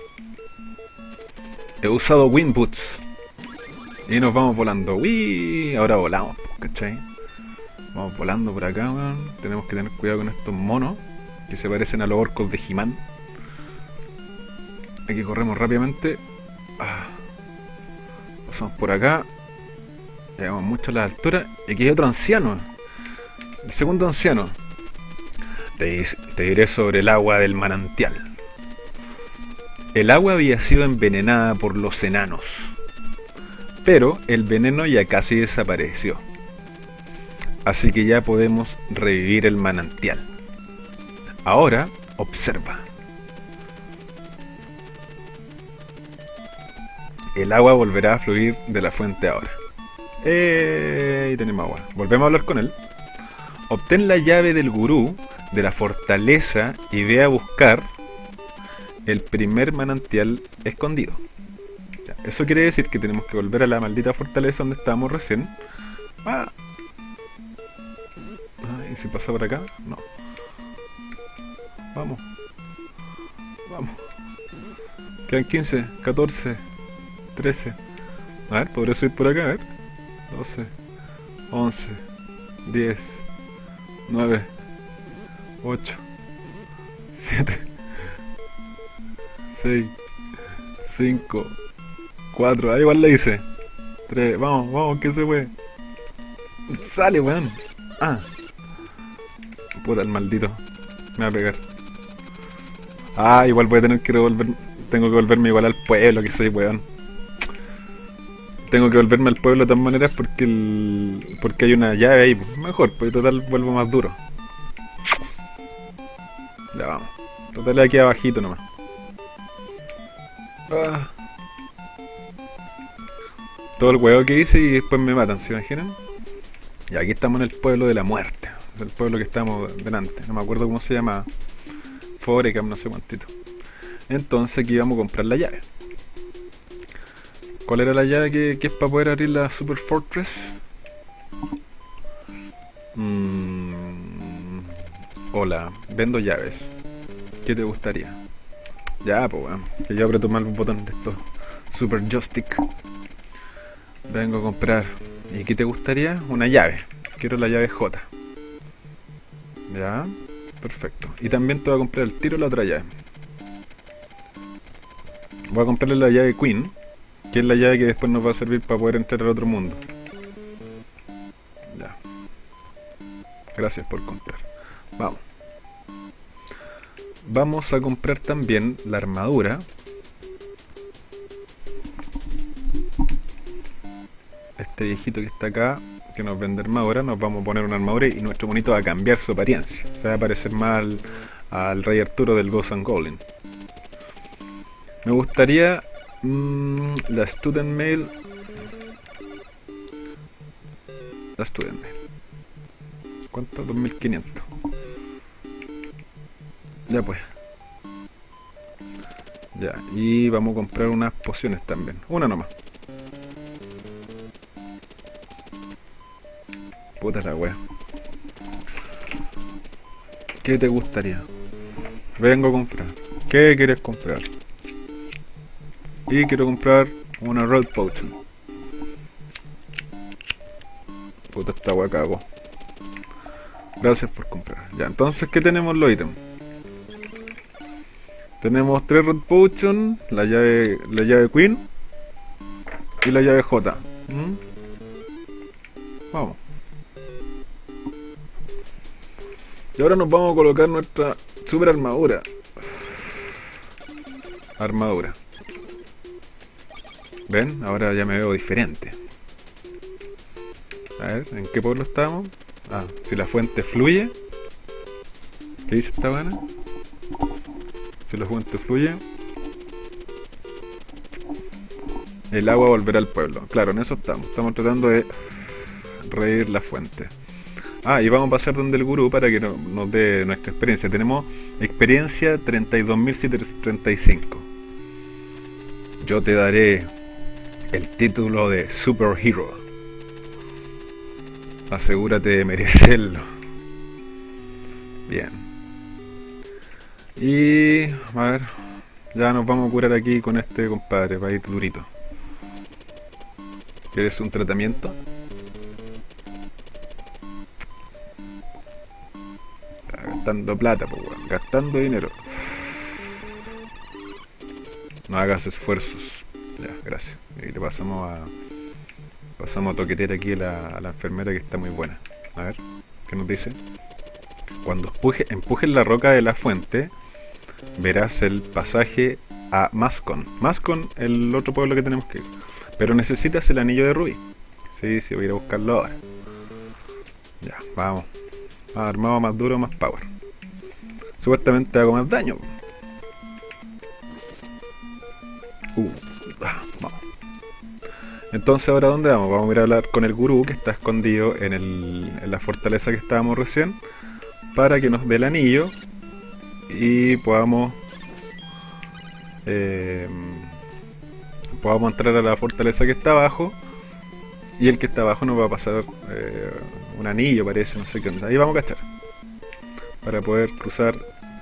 He usado Wingbots. Y nos vamos volando. Uy, ahora volamos, ¿cachai? Vamos volando por acá, weón. Tenemos que tener cuidado con estos monos que se parecen a los orcos de He-Man. Aquí corremos rápidamente. Pasamos por acá. Llegamos mucho a la altura. Y aquí hay otro anciano. El segundo anciano. Te diré sobre el agua del manantial. El agua había sido envenenada por los enanos, pero el veneno ya casi desapareció. Así que ya podemos revivir el manantial. Ahora, observa. El agua volverá a fluir de la fuente ahora. Y tenemos agua. Volvemos a hablar con él. obtén la llave del gurú de la fortaleza y ve a buscar el primer manantial escondido. Ya, eso quiere decir que tenemos que volver a la maldita fortaleza donde estábamos recién. ¿Y si pasa por acá? No. Vamos. Vamos. Quedan 15, 14, 13. A ver, podré subir por acá, a ver. 12, 11, 10, 9, 8, 7, 6, 5, 4. Igual le hice. 3, vamos, que se puede. Sale, weón. Puta, el maldito. Me va a pegar. Igual voy a tener que devolver. Tengo que volverme igual al pueblo que soy, weón. Tengo que volverme al pueblo de todas maneras porque hay una llave ahí. Mejor, pues total vuelvo más duro. Ya vamos. Total aquí abajito nomás. Todo el huevo que hice y después me matan, ¿se imaginan? Y aquí estamos en el pueblo de la muerte. Es el pueblo que estamos delante. No me acuerdo cómo se llama. Forecam, no sé cuántito. Entonces aquí vamos a comprar la llave. ¿Cuál era la llave que es para poder abrir la Super Fortress? Hola, vendo llaves. ¿Qué te gustaría? Ya, pues bueno, que yo aprieto mal un botón de estos Super Joystick. Vengo a comprar. ¿Y qué te gustaría? Una llave. Quiero la llave J. Ya, perfecto. Y también te voy a comprar el tiro la otra llave. Voy a comprarle la llave Queen, que es la llave que después nos va a servir para poder entrar al otro mundo. Ya. Gracias por comprar. Vamos. Vamos a comprar también la armadura. Este viejito que está acá, que nos vende armadura, nos vamos a poner una armadura y nuestro monito va a cambiar su apariencia. Se va a parecer más al Rey Arturo del Ghost and Goblin. Me gustaría la Student Mail. La Student Mail. ¿Cuánto? 2500. Ya pues. Ya, y vamos a comprar unas pociones también. Una nomás. Puta la wea. ¿Qué te gustaría? Vengo a comprar. ¿Qué quieres comprar? Y quiero comprar una Road Potion. Puta, esta wea cago. Gracias por comprar. Ya, entonces, ¿qué tenemos los ítems? Tenemos 3 Road Potion, la llave Queen y la llave J. Vamos. Y ahora nos vamos a colocar nuestra super armadura. Armadura. ¿Ven? Ahora ya me veo diferente. A ver, ¿en qué pueblo estamos? Si la fuente fluye. ¿Qué dice esta buena? Si la fuente fluye, el agua volverá al pueblo. Claro, en eso estamos. Estamos tratando de reír la fuente. Y vamos a pasar donde el gurú para que nos dé nuestra experiencia. Tenemos experiencia 32.735. Yo te daré el título de Superhero. Asegúrate de merecerlo. Bien. Y a ver, ya nos vamos a curar aquí con este compadre para ir durito. ¿Quieres un tratamiento? Gastando plata, pues, bueno, gastando dinero. No hagas esfuerzos. Ya, gracias. Y le pasamos a toquetear aquí a la enfermera, que está muy buena. A ver, ¿qué nos dice? Cuando empujes la roca de la fuente, verás el pasaje a Mascon. Mascon, el otro pueblo que tenemos que ir. Pero necesitas el anillo de rubí. Sí, voy a ir a buscarlo ahora. Ya, vamos. Más armado, más duro, más power. Supuestamente hago más daño. Vamos. Entonces, ¿ahora dónde vamos? Vamos a ir a hablar con el gurú que está escondido en la fortaleza que estábamos recién, para que nos dé el anillo y eh, podamos entrar a la fortaleza que está abajo, y el que está abajo nos va a pasar un anillo, parece, no sé qué onda. Ahí vamos a cachar, para poder cruzar,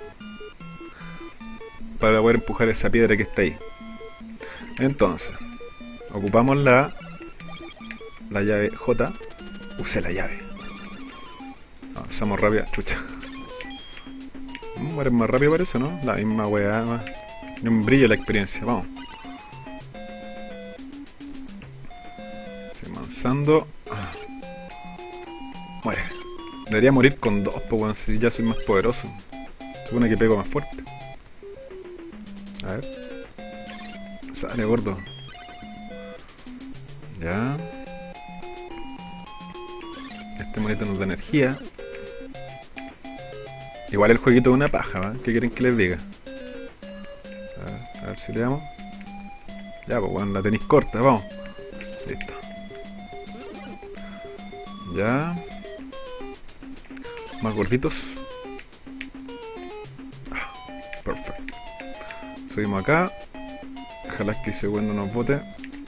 para poder empujar esa piedra que está ahí. Entonces, ocupamos la llave J. Usé la llave. Avanzamos rápido, chucha. Eres más rápido para eso, ¿no? La misma weá, más. Ni un brillo la experiencia, vamos. Estoy avanzando. Muere. Debería morir con dos, pues weón, si ya soy más poderoso. Supone que pego más fuerte. A ver. Sale, gordo. Ya. Este monito nos da energía. Igual el jueguito es una paja, ¿va? ¿Qué quieren que les diga? A ver si le damos. Ya, pues bueno, la tenéis corta, vamos. Listo. Ya. Más gorditos. Perfecto. Subimos acá. Ojalá que ese bueno nos bote.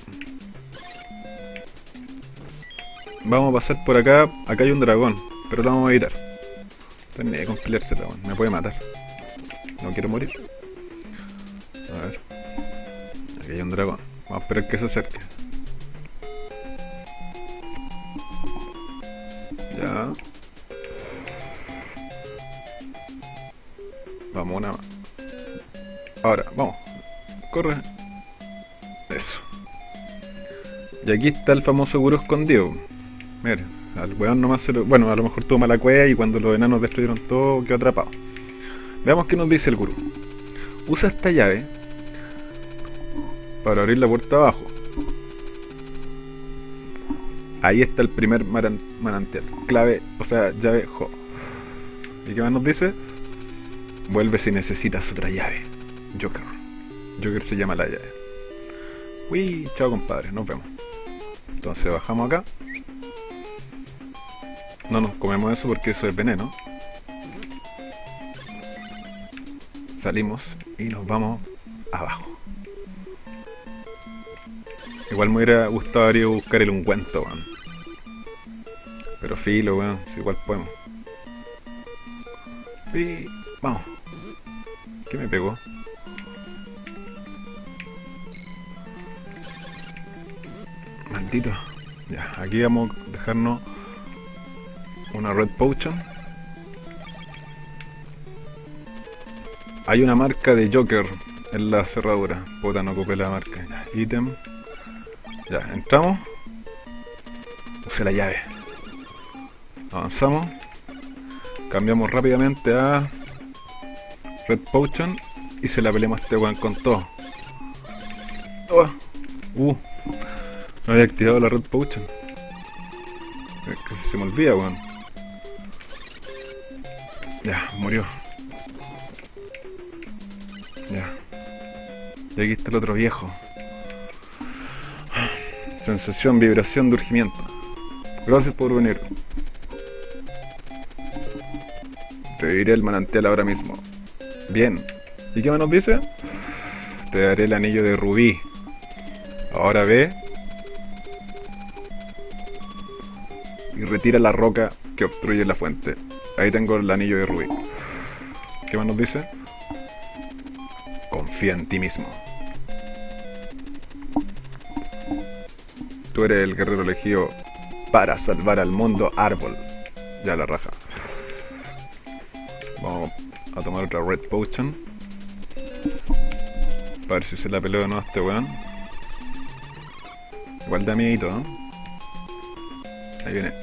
Vamos a pasar por acá. Acá hay un dragón, pero lo vamos a evitar. Tenía con peleársela, me puede matar. No quiero morir. A ver. Aquí hay un dragón. Vamos a esperar que se acerque. Ya. Vamos, una más. Ahora, vamos. Corre. Eso. Y aquí está el famoso gurú escondido. Mira, al weón nomás se lo... Bueno, a lo mejor tuvo mala cueva y cuando los enanos destruyeron todo quedó atrapado. Veamos qué nos dice el gurú. Usa esta llave para abrir la puerta abajo. Ahí está el primer manantial. Clave, o sea, llave J. ¿Y qué más nos dice? Vuelve si necesitas otra llave. Joker. Joker se llama la llave. Uy, chao compadre, nos vemos. Entonces bajamos acá. No nos comemos eso porque eso es veneno. Salimos y nos vamos abajo. Igual me hubiera gustado haber ido a buscar el ungüento, weón. Pero filo, weón, si igual podemos. Y vamos. ¿Qué me pegó? Maldito. Ya, aquí vamos a dejarnos una red potion. Hay una marca de Joker en la cerradura. Puta, no ocupé la marca. Ya, ítem. Ya, entramos. Usé la llave. Avanzamos. Cambiamos rápidamente a red potion y se la peleamos a este weón con todo. Oh. No había activado la red potion. Es que se me olvida, weón. Ya, murió. Ya. Y aquí está el otro viejo. Sensación, vibración de urgimiento. Gracias por venir. Te diré el manantial ahora mismo. Bien. ¿Y qué más nos dice? Te daré el anillo de rubí. Ahora ve y retira la roca que obstruye la fuente. Ahí tengo el anillo de rubí. ¿Qué más nos dice? Confía en ti mismo. Tú eres el guerrero elegido para salvar al mundo árbol. Ya la raja. Vamos a tomar otra red potion. Para ver si se la pelea o no a este weón. Igual da miedito, ¿no? Ahí viene.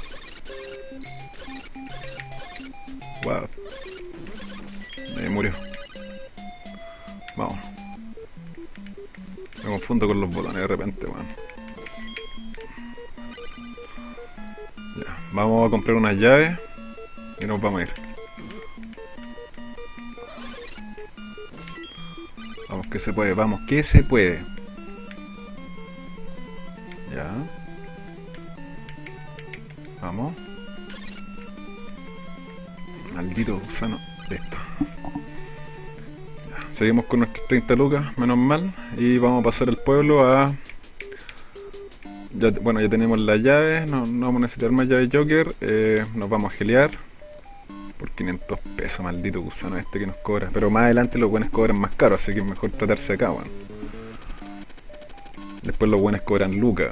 Wow. Ahí murió. Vamos. Me confundo con los botones de repente, weón. Ya. Vamos a comprar unas llaves y nos vamos a ir. Vamos que se puede, vamos que se puede. Ya. Vamos. Maldito gusano. Listo. Ya. Seguimos con nuestros 30 lucas, menos mal. Y vamos a pasar al pueblo a... Ya, bueno, ya tenemos las llaves. No, no vamos a necesitar más llaves Joker. Nos vamos a gelear. Por 500 pesos, maldito gusano este que nos cobra. Pero más adelante los buenos cobran más caro, así que es mejor tratarse acá, weón. Después los buenos cobran lucas.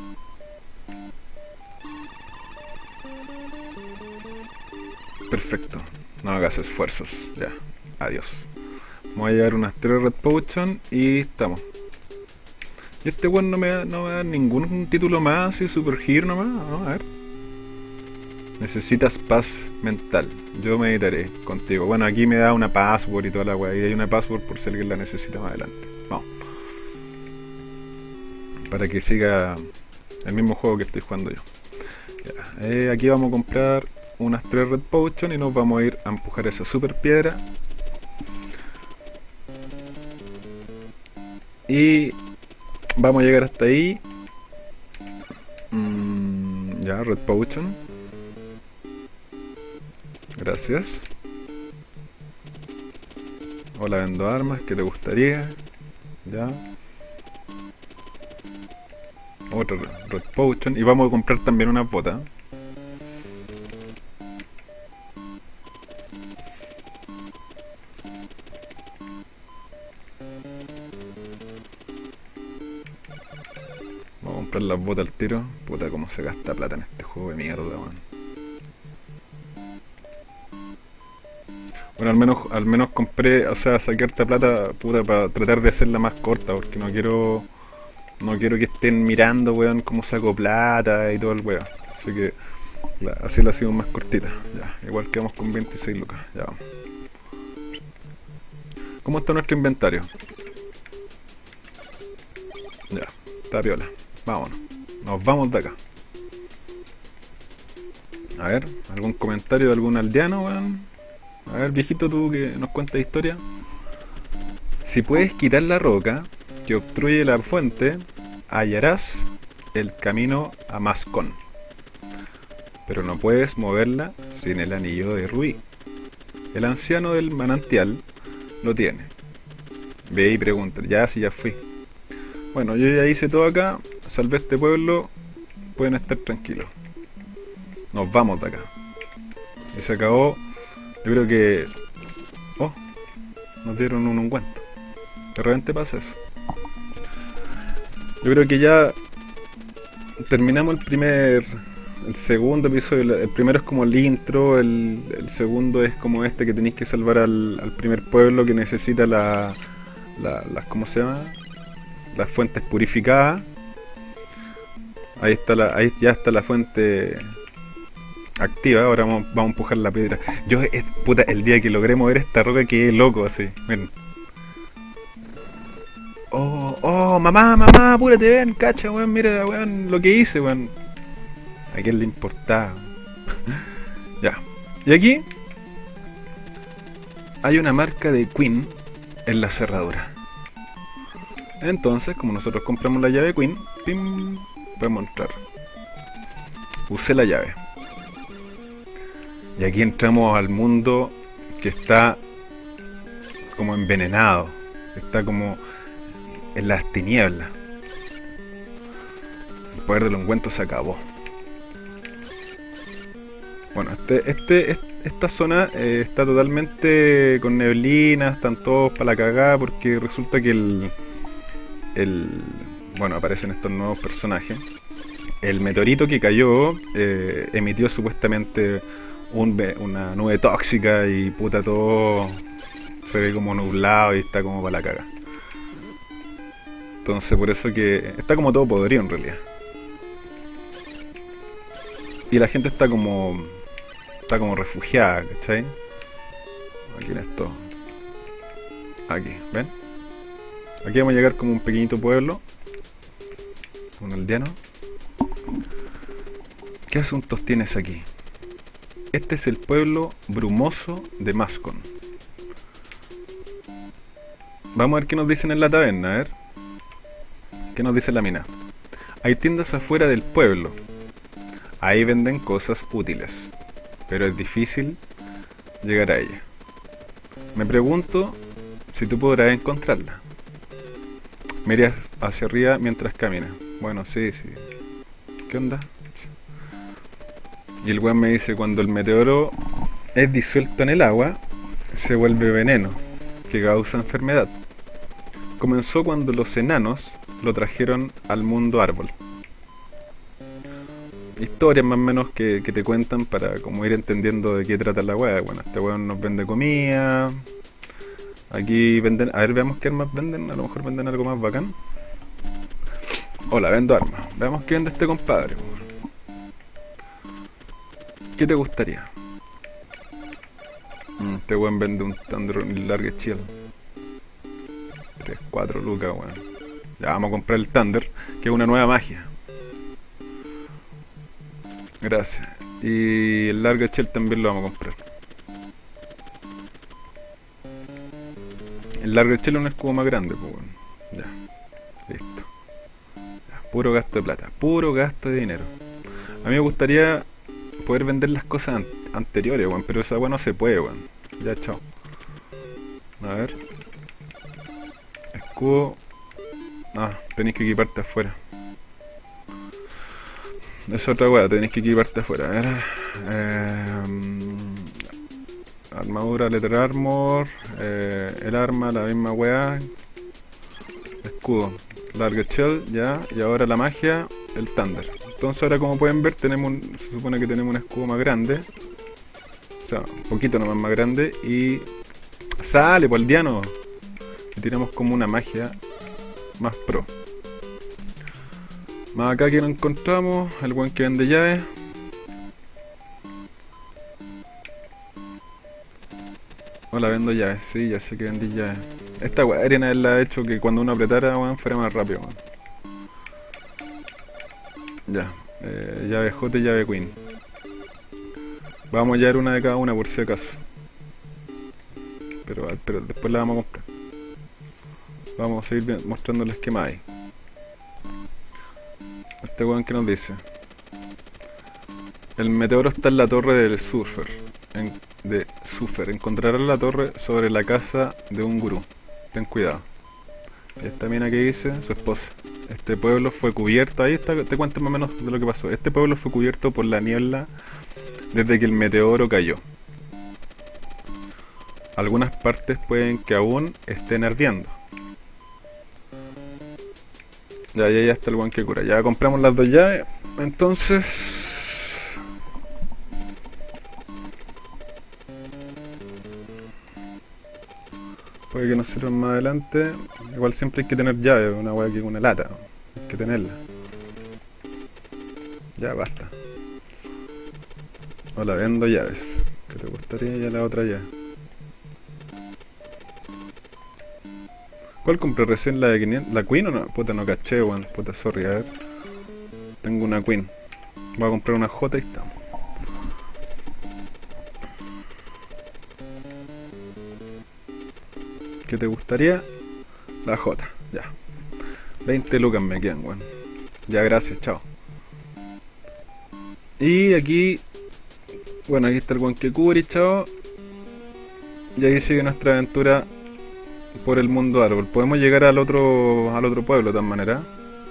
Perfecto. No hagas esfuerzos. Ya. Adiós. Vamos a llevar unas 3 Red Potion y estamos. Y este weón no me da ningún título más, así Super Hero nomás. No, a ver. Necesitas paz mental. Yo meditaré contigo. Bueno, aquí me da una password y toda la weá. Y hay una password por si alguien la necesita más adelante. Vamos. Para que siga el mismo juego que estoy jugando yo. Ya. Aquí vamos a comprar unas 3 Red Potion y nos vamos a ir a empujar esa super piedra. Y vamos a llegar hasta ahí. Ya, Red Potion. Gracias. Hola, vendo armas, ¿qué te gustaría? Ya. Otra Red Potion. Y vamos a comprar también una bota. Vamos a comprar las botas al tiro. Puta, cómo se gasta plata en este juego de mierda, man. Bueno, al menos compré, o sea, saqué harta plata, puta, para tratar de hacerla más corta, porque no quiero que estén mirando, weón, cómo saco plata y todo el weón. Así que, así la hacemos más cortita, ya. Igual quedamos con 26 lucas, ya vamos. ¿Cómo está nuestro inventario? Ya, está piola, vámonos. Nos vamos de acá. A ver, ¿algún comentario de algún aldeano, weón? A ver, viejito, tú que nos cuentas historia. Si puedes quitar la roca que obstruye la fuente, hallarás el camino a Mascón. Pero no puedes moverla sin el anillo de rubí. El anciano del manantial lo tiene. Ve y pregunta. Ya, si ya fui. Bueno, yo ya hice todo acá. Salvé este pueblo. Pueden estar tranquilos. Nos vamos de acá. Y se acabó. Yo creo que... Oh, nos dieron un ungüento. De repente pasa eso. Yo creo que ya terminamos el segundo episodio. El primero es como el intro, el segundo es como este que tenéis que salvar al primer pueblo que necesita las ¿cómo se llama? Las fuentes purificadas. Ahí ya está la fuente activa. Ahora vamos a empujar la piedra. Yo, puta, el día que logré mover esta roca quedé loco así. Miren. Oh, mamá, apúrate, ven, cacha, weón, mira, weón, lo que hice, weón. ¿A quién le importaba? Ya. Y aquí hay una marca de Queen en la cerradura. Entonces, como nosotros compramos la llave Queen, ¡pim!, podemos entrar. Usé la llave. Y aquí entramos al mundo que está como envenenado. Está como en las tinieblas. El poder del ungüento se acabó. Bueno, esta zona está totalmente con neblina, están todos para la cagada porque resulta que bueno, aparecen estos nuevos personajes. El meteorito que cayó emitió supuestamente una nube tóxica y puta, todo se ve como nublado y está como para la caga. Entonces por eso que está como todo podrido en realidad. Y la gente está como refugiada, ¿cachai? Aquí en esto. Aquí, ¿ven? Aquí vamos a llegar como un pequeñito pueblo. Un aldeano. ¿Qué asuntos tienes aquí? Este es el pueblo brumoso de Mascón. Vamos a ver qué nos dicen en la taberna, a ver. ¿Qué nos dice la mina? Hay tiendas afuera del pueblo. Ahí venden cosas útiles, pero es difícil llegar a ellas. Me pregunto si tú podrás encontrarla. Miras hacia arriba mientras caminas. Bueno, sí, sí. ¿Qué onda? Y el weón me dice, cuando el meteoro es disuelto en el agua, se vuelve veneno, que causa enfermedad. Comenzó cuando los enanos lo trajeron al mundo árbol. Historias más o menos que te cuentan para como ir entendiendo de qué trata la weá. Bueno, este weón nos vende comida. Aquí venden, a ver, veamos qué armas venden. A lo mejor venden algo más bacán. Hola, vendo armas. Veamos qué vende este compadre. ¿Qué te gustaría? Este weón vende un Thunder Large Shield. 3, 4 lucas, weón. Ya vamos a comprar el Thunder, que es una nueva magia. Gracias. Y el Large Shield también lo vamos a comprar. El Large Shield es un escudo más grande, pues bueno. Ya. Listo. Ya, puro gasto de plata. Puro gasto de dinero. A mí me gustaría poder vender las cosas anteriores, weón. Pero esa weón no se puede, weón. Ya, chao. A ver. Escudo. Ah, tenéis que equiparte afuera. Es otra weá, tenéis que equiparte afuera. A ver. Armadura, letter armor. El arma, la misma weá. Escudo. Large shell, ya. Y ahora la magia, el thunder. Entonces ahora como pueden ver tenemos se supone que tenemos un escudo más grande. O sea, un poquito nomás más grande. Y sale por el diano. Y tiramos como una magia más pro. Más acá que lo encontramos, el buen que vende llaves. Hola, vendo llaves, sí, ya sé que vendí llaves. Esta weá arena la ha hecho que cuando uno apretara, weón, fuera más rápido, weón. Ya, llave J y llave Queen. Vamos a hallar una de cada una por si acaso. Pero después la vamos a comprar. Vamos a seguir mostrándoles qué más hay. Este weón que nos dice: el meteoro está en la torre del Surfer. Encontrarás la torre sobre la casa de un gurú. Ten cuidado. Y esta mina que dice, su esposa. Este pueblo fue cubierto, ahí está, te cuento más o menos de lo que pasó. Este pueblo fue cubierto por la niebla desde que el meteoro cayó. Algunas partes pueden que aún estén ardiendo. Ya está el buen que cura. Ya compramos las dos llaves. Entonces... puede que nos sirvan más adelante. Igual siempre hay que tener llaves. Una hueá que es una lata. Hay que tenerla. Ya basta. Hola, vendo llaves. ¿Qué te gustaría? Ya la otra llave. ¿Cuál compré recién? ¿La de 500? ¿La Queen o no? Puta, no caché, weón. Puta, sorry, a ver. Tengo una Queen. Voy a comprar una J y estamos. ¿Qué te gustaría? La J, ya. 20 lucas me quedan, weón. Ya, gracias, chao. Y aquí... bueno, aquí está el buen que cubre, chao. Y ahí sigue nuestra aventura por el mundo árbol. Podemos llegar al otro pueblo de todas maneras.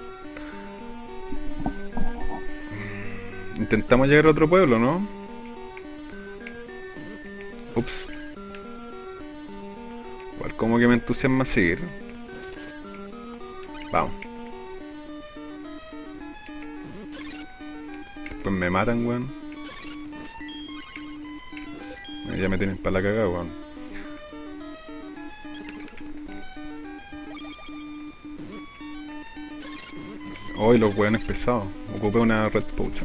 Intentamos llegar a otro pueblo, ¿no? Ups. Igual como que me entusiasma seguir. Vamos. Después me matan, weón. Ya me tienen para la cagada, weón. Hoy los weones pesados. Ocupé una Red Potion.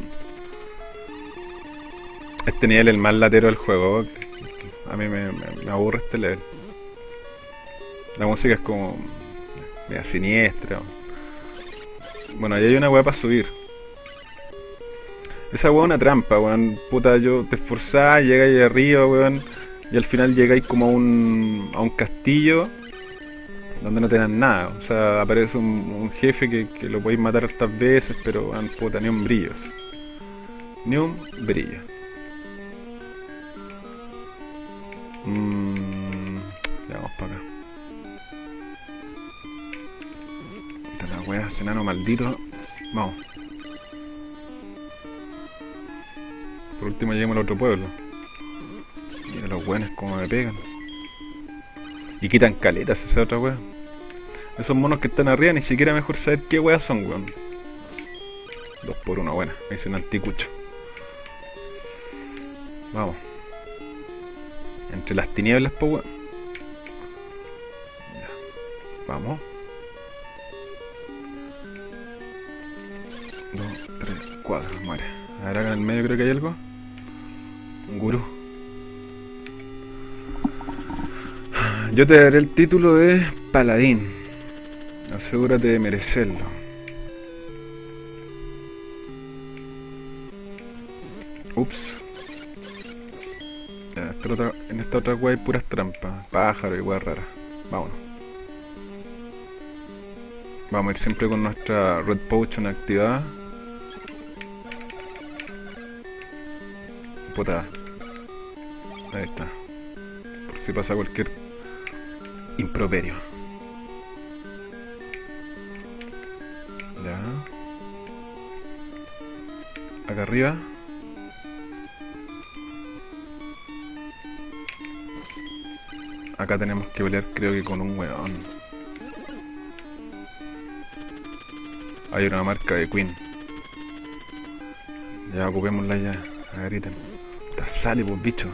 Este nivel es el más latero del juego. A mí me aburre este level. La música es como... media siniestra. Bueno, ahí hay una weá para subir. Esa weá es una trampa, weón. Puta, yo te esforzás, llegáis ahí arriba, weón. Y al final llegáis como a un castillo. donde no te dan nada. O sea, aparece un jefe que lo podéis matar hartas veces, pero puta, ni un brillo. Ni un brillo. Ya vamos para acá. Esta la wea, ese enano maldito. Vamos. Por último lleguemos al otro pueblo. Mira los weones como me pegan. Y quitan caletas esa otra wea. Esos monos que están arriba ni siquiera mejor saber qué weas son, weón. 2 por 1, buena. Me hice un anticucho. Vamos. Entre las tinieblas, po weón. Ya. Vamos. 2, 3, 4, muere. A ver, acá en el medio creo que hay algo. Un gurú. Yo te daré el título de paladín. Asegúrate de merecerlo. Ups. Ya, en esta otra wea hay puras trampas. Pájaros y weas raras. Vámonos. Vamos a ir siempre con nuestra Red Potion activada. Puta. Ahí está. Por si pasa cualquier improperio. Ya. Acá arriba. Acá tenemos que pelear, creo que con un weón. Hay una marca de Queen. Ya ocupémosla ya. A ver, ítem. Sale, pues, bicho.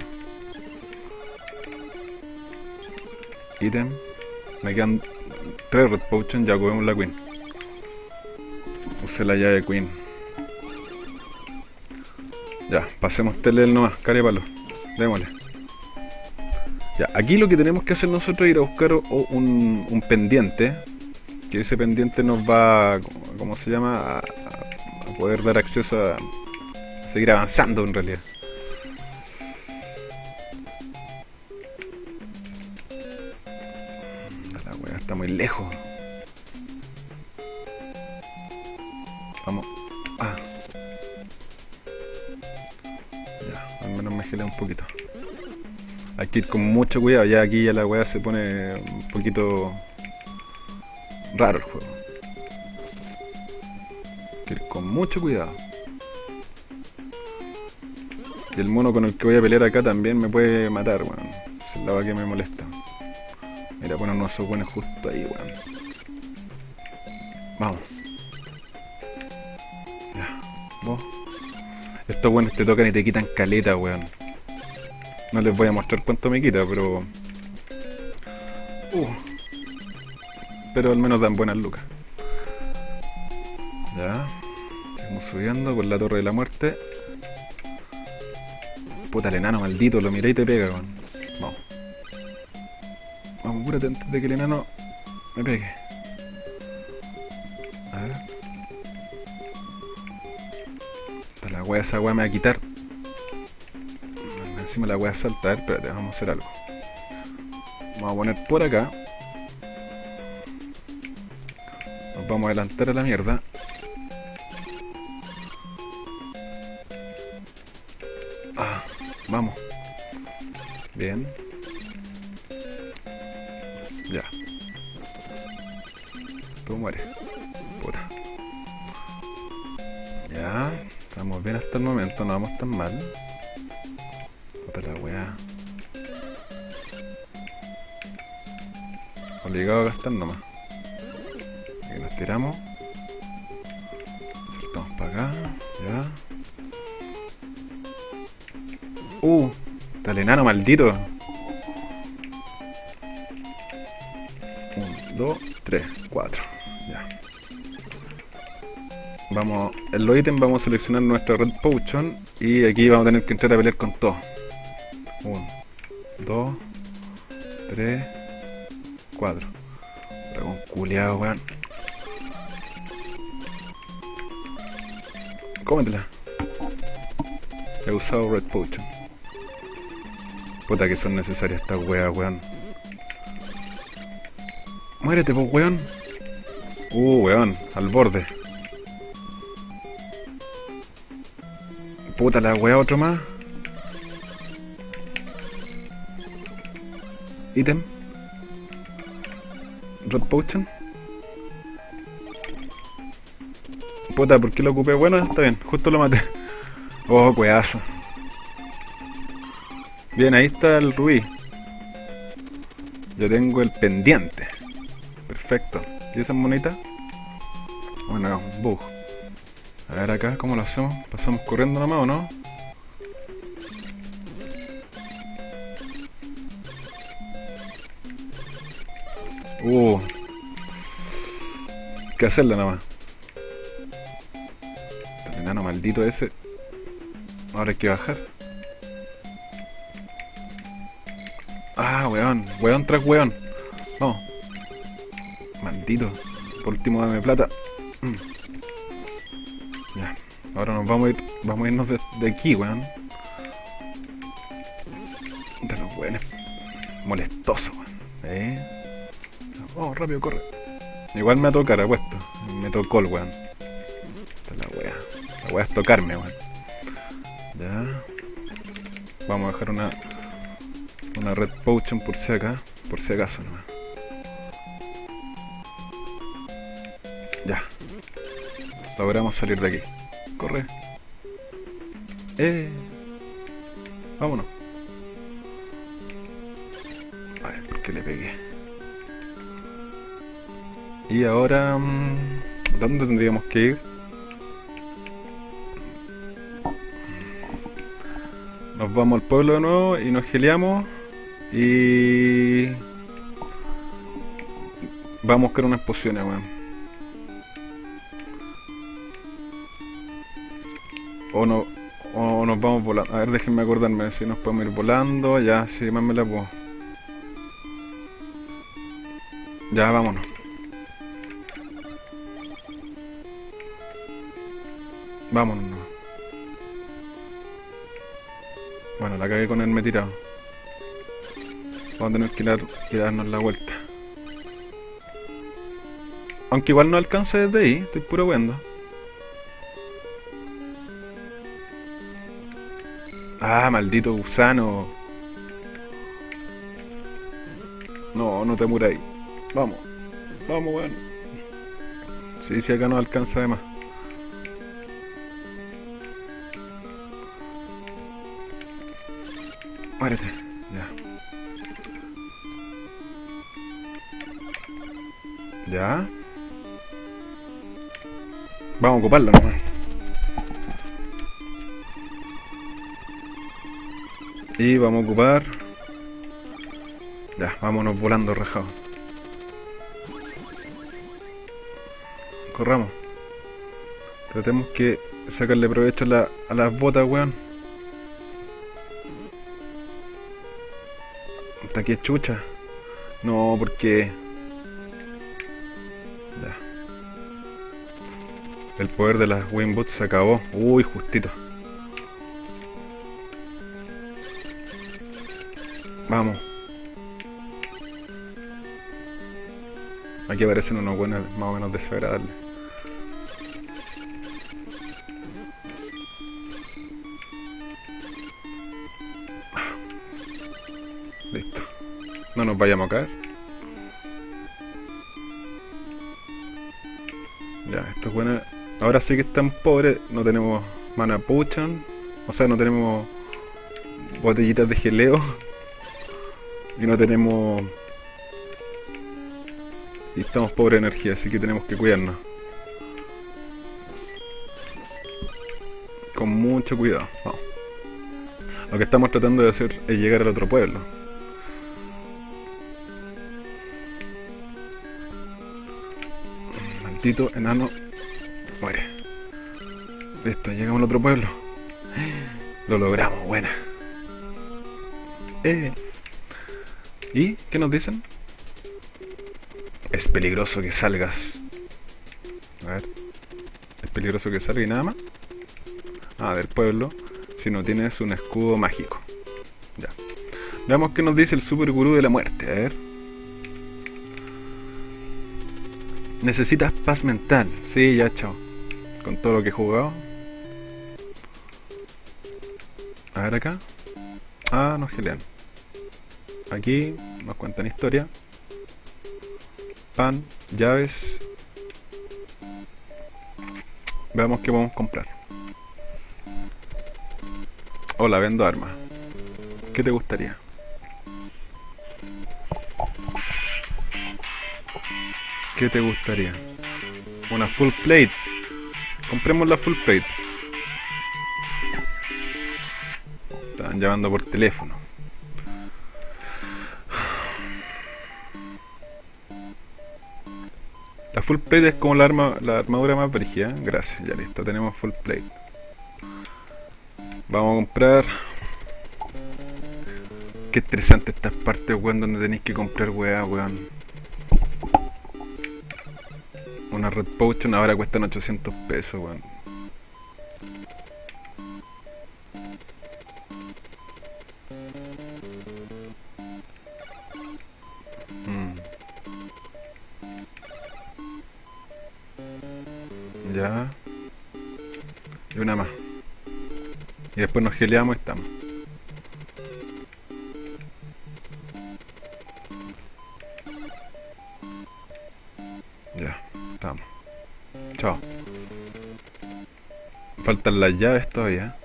Ítem. Me quedan 3 Red Potion, ya ocupemos la Queen. Usé la llave Queen. Ya, pasemos tele nomás, care palo. Démosle. Ya, aquí lo que tenemos que hacer nosotros es ir a buscar un pendiente. Que ese pendiente nos va, ¿cómo se llama? A poder dar acceso a seguir avanzando en realidad. La wea está muy lejos. Vamos. Ah. Ya, al menos me gelé un poquito. Hay que ir con mucho cuidado, ya aquí ya la weá se pone un poquito raro el juego. Hay que ir con mucho cuidado. Y el mono con el que voy a pelear acá también me puede matar, weón. Esa es la weá que me molesta. Mira, poner unos buenos justo ahí, weón. Vamos. Ya, vos. Estos weones te tocan y te quitan caleta, weón. No les voy a mostrar cuánto me quita, pero... pero al menos dan buenas lucas. Ya. Seguimos subiendo por la torre de la muerte. Puta, el enano maldito, lo miré y te pega, weón. Vamos. Vamos, cúrate antes de que el enano me pegue. A ver. Puta, la wea, esa wea me va a quitar. Encima la wea salta. A ver, espérate, vamos a hacer algo. Vamos a poner por acá. Nos vamos a adelantar a la mierda. Vamos. Bien. Ya. Tú mueres. Puta. Ya. Estamos bien hasta el momento, no vamos tan mal. Puta la weá. Obligado a gastar nomás. Aquí nos tiramos. Saltamos para acá. Ya. Está el enano maldito. 1, 2, 3, 4. Ya. Vamos, en los ítems vamos a seleccionar nuestra Red Potion. Y aquí vamos a tener que entrar a pelear con todos. 1, 2, 3, 4. Dragón culiado, weón. Cómetela. He usado Red Potion. Puta que son necesarias estas weas, weón. Muérete, pues, weón. Weón, al borde. Puta la weá, otro más. Ítem. Red Potion. Puta, ¿por qué lo ocupé? Bueno, está bien, justo lo maté. Oh, cuedazo. Bien, ahí está el rubí. Yo tengo el pendiente. Perfecto. ¿Y esas monitas? Bueno, un bug. A ver acá, ¿cómo lo hacemos? ¿Pasamos corriendo nomás o no? Hay que hacerla nomás. El enano maldito ese. Ahora hay que bajar. Ah, weón. Weón tras weón. Vamos. Maldito. Por último dame plata. Ya. Ahora nos vamos a ir. Vamos a irnos de aquí, weón. De los weones. Molestoso, weón. Vamos, rápido, corre. Igual me va a tocar, apuesto. Me tocó el weón. Esta es la wea. La wea es tocarme, weón. Ya. Vamos a dejar una red potion por si acá. Por si acaso nomás. Ya. Logramos salir de aquí. Corre. Vámonos. A ver, ¿por qué le pegué? Y ahora... ¿dónde tendríamos que ir? Nos vamos al pueblo de nuevo y nos geleamos. Y... vamos a buscar unas pociones, weón. O nos vamos volando. A ver, déjenme acordarme si nos podemos ir volando. Ya, si más me la puedo. Ya, vámonos. Vámonos. Bueno, la cagué con el me tirado. Vamos a tener que darnos la vuelta. Aunque igual no alcanza desde ahí, estoy puro weando. Ah, maldito gusano. No, no te muráis. Vamos, vamos, weón. Sí, si acá no alcanza de más. Muérete, ya. Ya. Vamos a ocuparlo nomás. Y vamos a ocupar... ya, vámonos volando rajados. Corramos. Tratemos que sacarle provecho a las botas, weón. Hasta aquí es chucha. No, porque... ya. El poder de las Wing Boots se acabó. Uy, justito. Vamos. Aquí aparecen unos buenos más o menos desagradables. Listo. No nos vayamos a caer. Ya, esto es bueno. Ahora sí que están pobres. No tenemos mana potion. O sea, no tenemos botellitas de geleo. Y no tenemos... y estamos pobres de energía, así que tenemos que cuidarnos. Con mucho cuidado. Vamos. Lo que estamos tratando de hacer es llegar al otro pueblo. Maldito enano. Muere. Listo, llegamos al otro pueblo. Lo logramos, buena. ¿Y qué nos dicen? Es peligroso que salgas. A ver. Es peligroso que salga y nada más. Ah, del pueblo. Si no tienes un escudo mágico. Ya. Veamos qué nos dice el super gurú de la muerte. A ver. Necesitas paz mental. Sí, ya, chao. Con todo lo que he jugado. A ver acá. Ah, nos gelean. Aquí nos cuentan historia. Pan, llaves. Veamos qué podemos comprar. Hola, vendo armas. ¿Qué te gustaría? ¿Qué te gustaría? Una full plate. Compremos la full plate. Estaban llamando por teléfono. La full plate es como la armadura más brígida. Gracias, ya listo, tenemos full plate. Vamos a comprar. Qué estresante estas partes, weón, donde tenéis que comprar weá, weón. Una Red Potion ahora cuestan 800 pesos, weón. Ya. Y una más. Y después nos geleamos y estamos. Ya, estamos. Chao. Faltan las llaves todavía.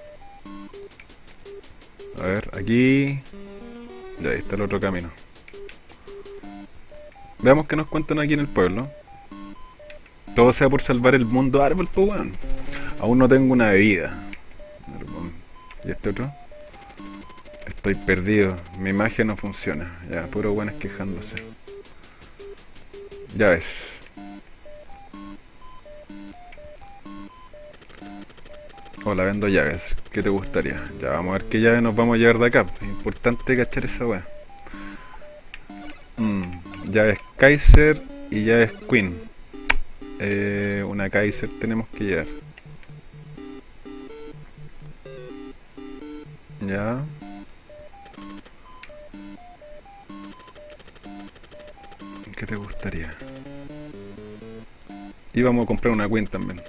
A ver, aquí. Ya, ahí está el otro camino. Veamos qué nos cuentan aquí en el pueblo. Todo sea por salvar el mundo árbol, pues weón. Aún no tengo una bebida. ¿Y este otro? Estoy perdido. Mi magia no funciona. Ya, puro weones quejándose. Ya ves. Hola, vendo llaves. ¿Qué te gustaría? Ya, vamos a ver qué llave nos vamos a llevar de acá. Es importante cachar esa wea. Llaves Kaiser y llaves Queen. Una Kaiser tenemos que llevar. Ya. ¿Qué te gustaría? Y vamos a comprar una Queen también.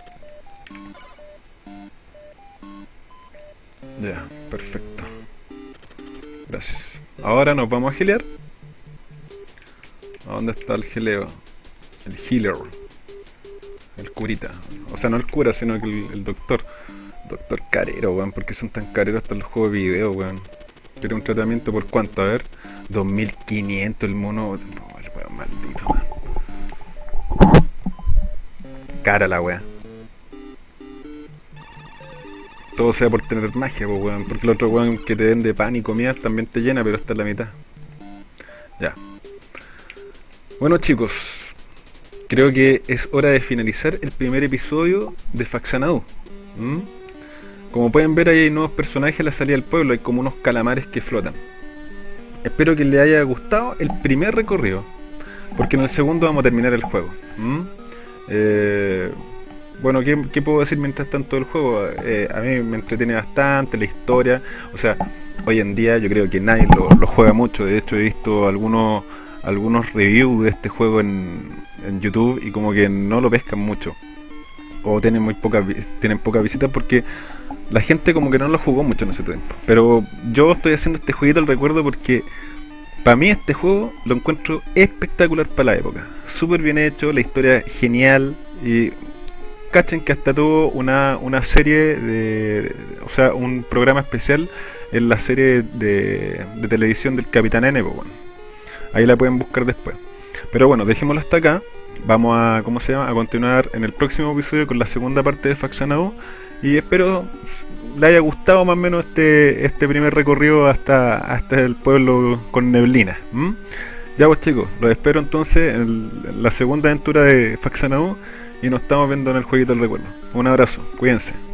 Ya, perfecto. Gracias. Ahora nos vamos a gilear. ¿A dónde está el gileo? El healer. El curita. O sea, no el cura, sino que el doctor. Doctor carero, weón. ¿Por qué son tan careros hasta los juegos de video, weón? ¿Quiere un tratamiento por cuánto? A ver. 2500 el mono. No, el weón maldito, weón. Cara la weón. Todo sea por tener magia, pues, weón. Porque el otro weón que te vende pan y comida también te llena, pero hasta la mitad. Ya. Bueno, chicos, creo que es hora de finalizar el primer episodio de Faxanadu. Como pueden ver, ahí hay nuevos personajes a la salida del pueblo. Hay como unos calamares que flotan. Espero que les haya gustado el primer recorrido, porque en el segundo vamos a terminar el juego. Bueno, ¿qué puedo decir mientras tanto del juego? A mí me entretiene bastante la historia. O sea, hoy en día yo creo que nadie lo juega mucho. De hecho, he visto algunos reviews de este juego en YouTube y como que no lo pescan mucho. O tienen pocas visitas porque la gente como que no lo jugó mucho en ese tiempo. Pero yo estoy haciendo este jueguito al recuerdo porque para mí este juego lo encuentro espectacular para la época. Súper bien hecho, la historia genial y cachen que hasta tuvo una serie o sea, un programa especial en la serie de televisión del Capitán N, pues, bueno. Ahí la pueden buscar después. Pero bueno, dejémoslo hasta acá. Vamos a, a continuar en el próximo episodio con la segunda parte de Faxanadu. Y espero le haya gustado más o menos este primer recorrido hasta el pueblo con neblina. Ya pues chicos, los espero entonces en la segunda aventura de Faxanadu. Y nos estamos viendo en el jueguito del recuerdo. Un abrazo, cuídense.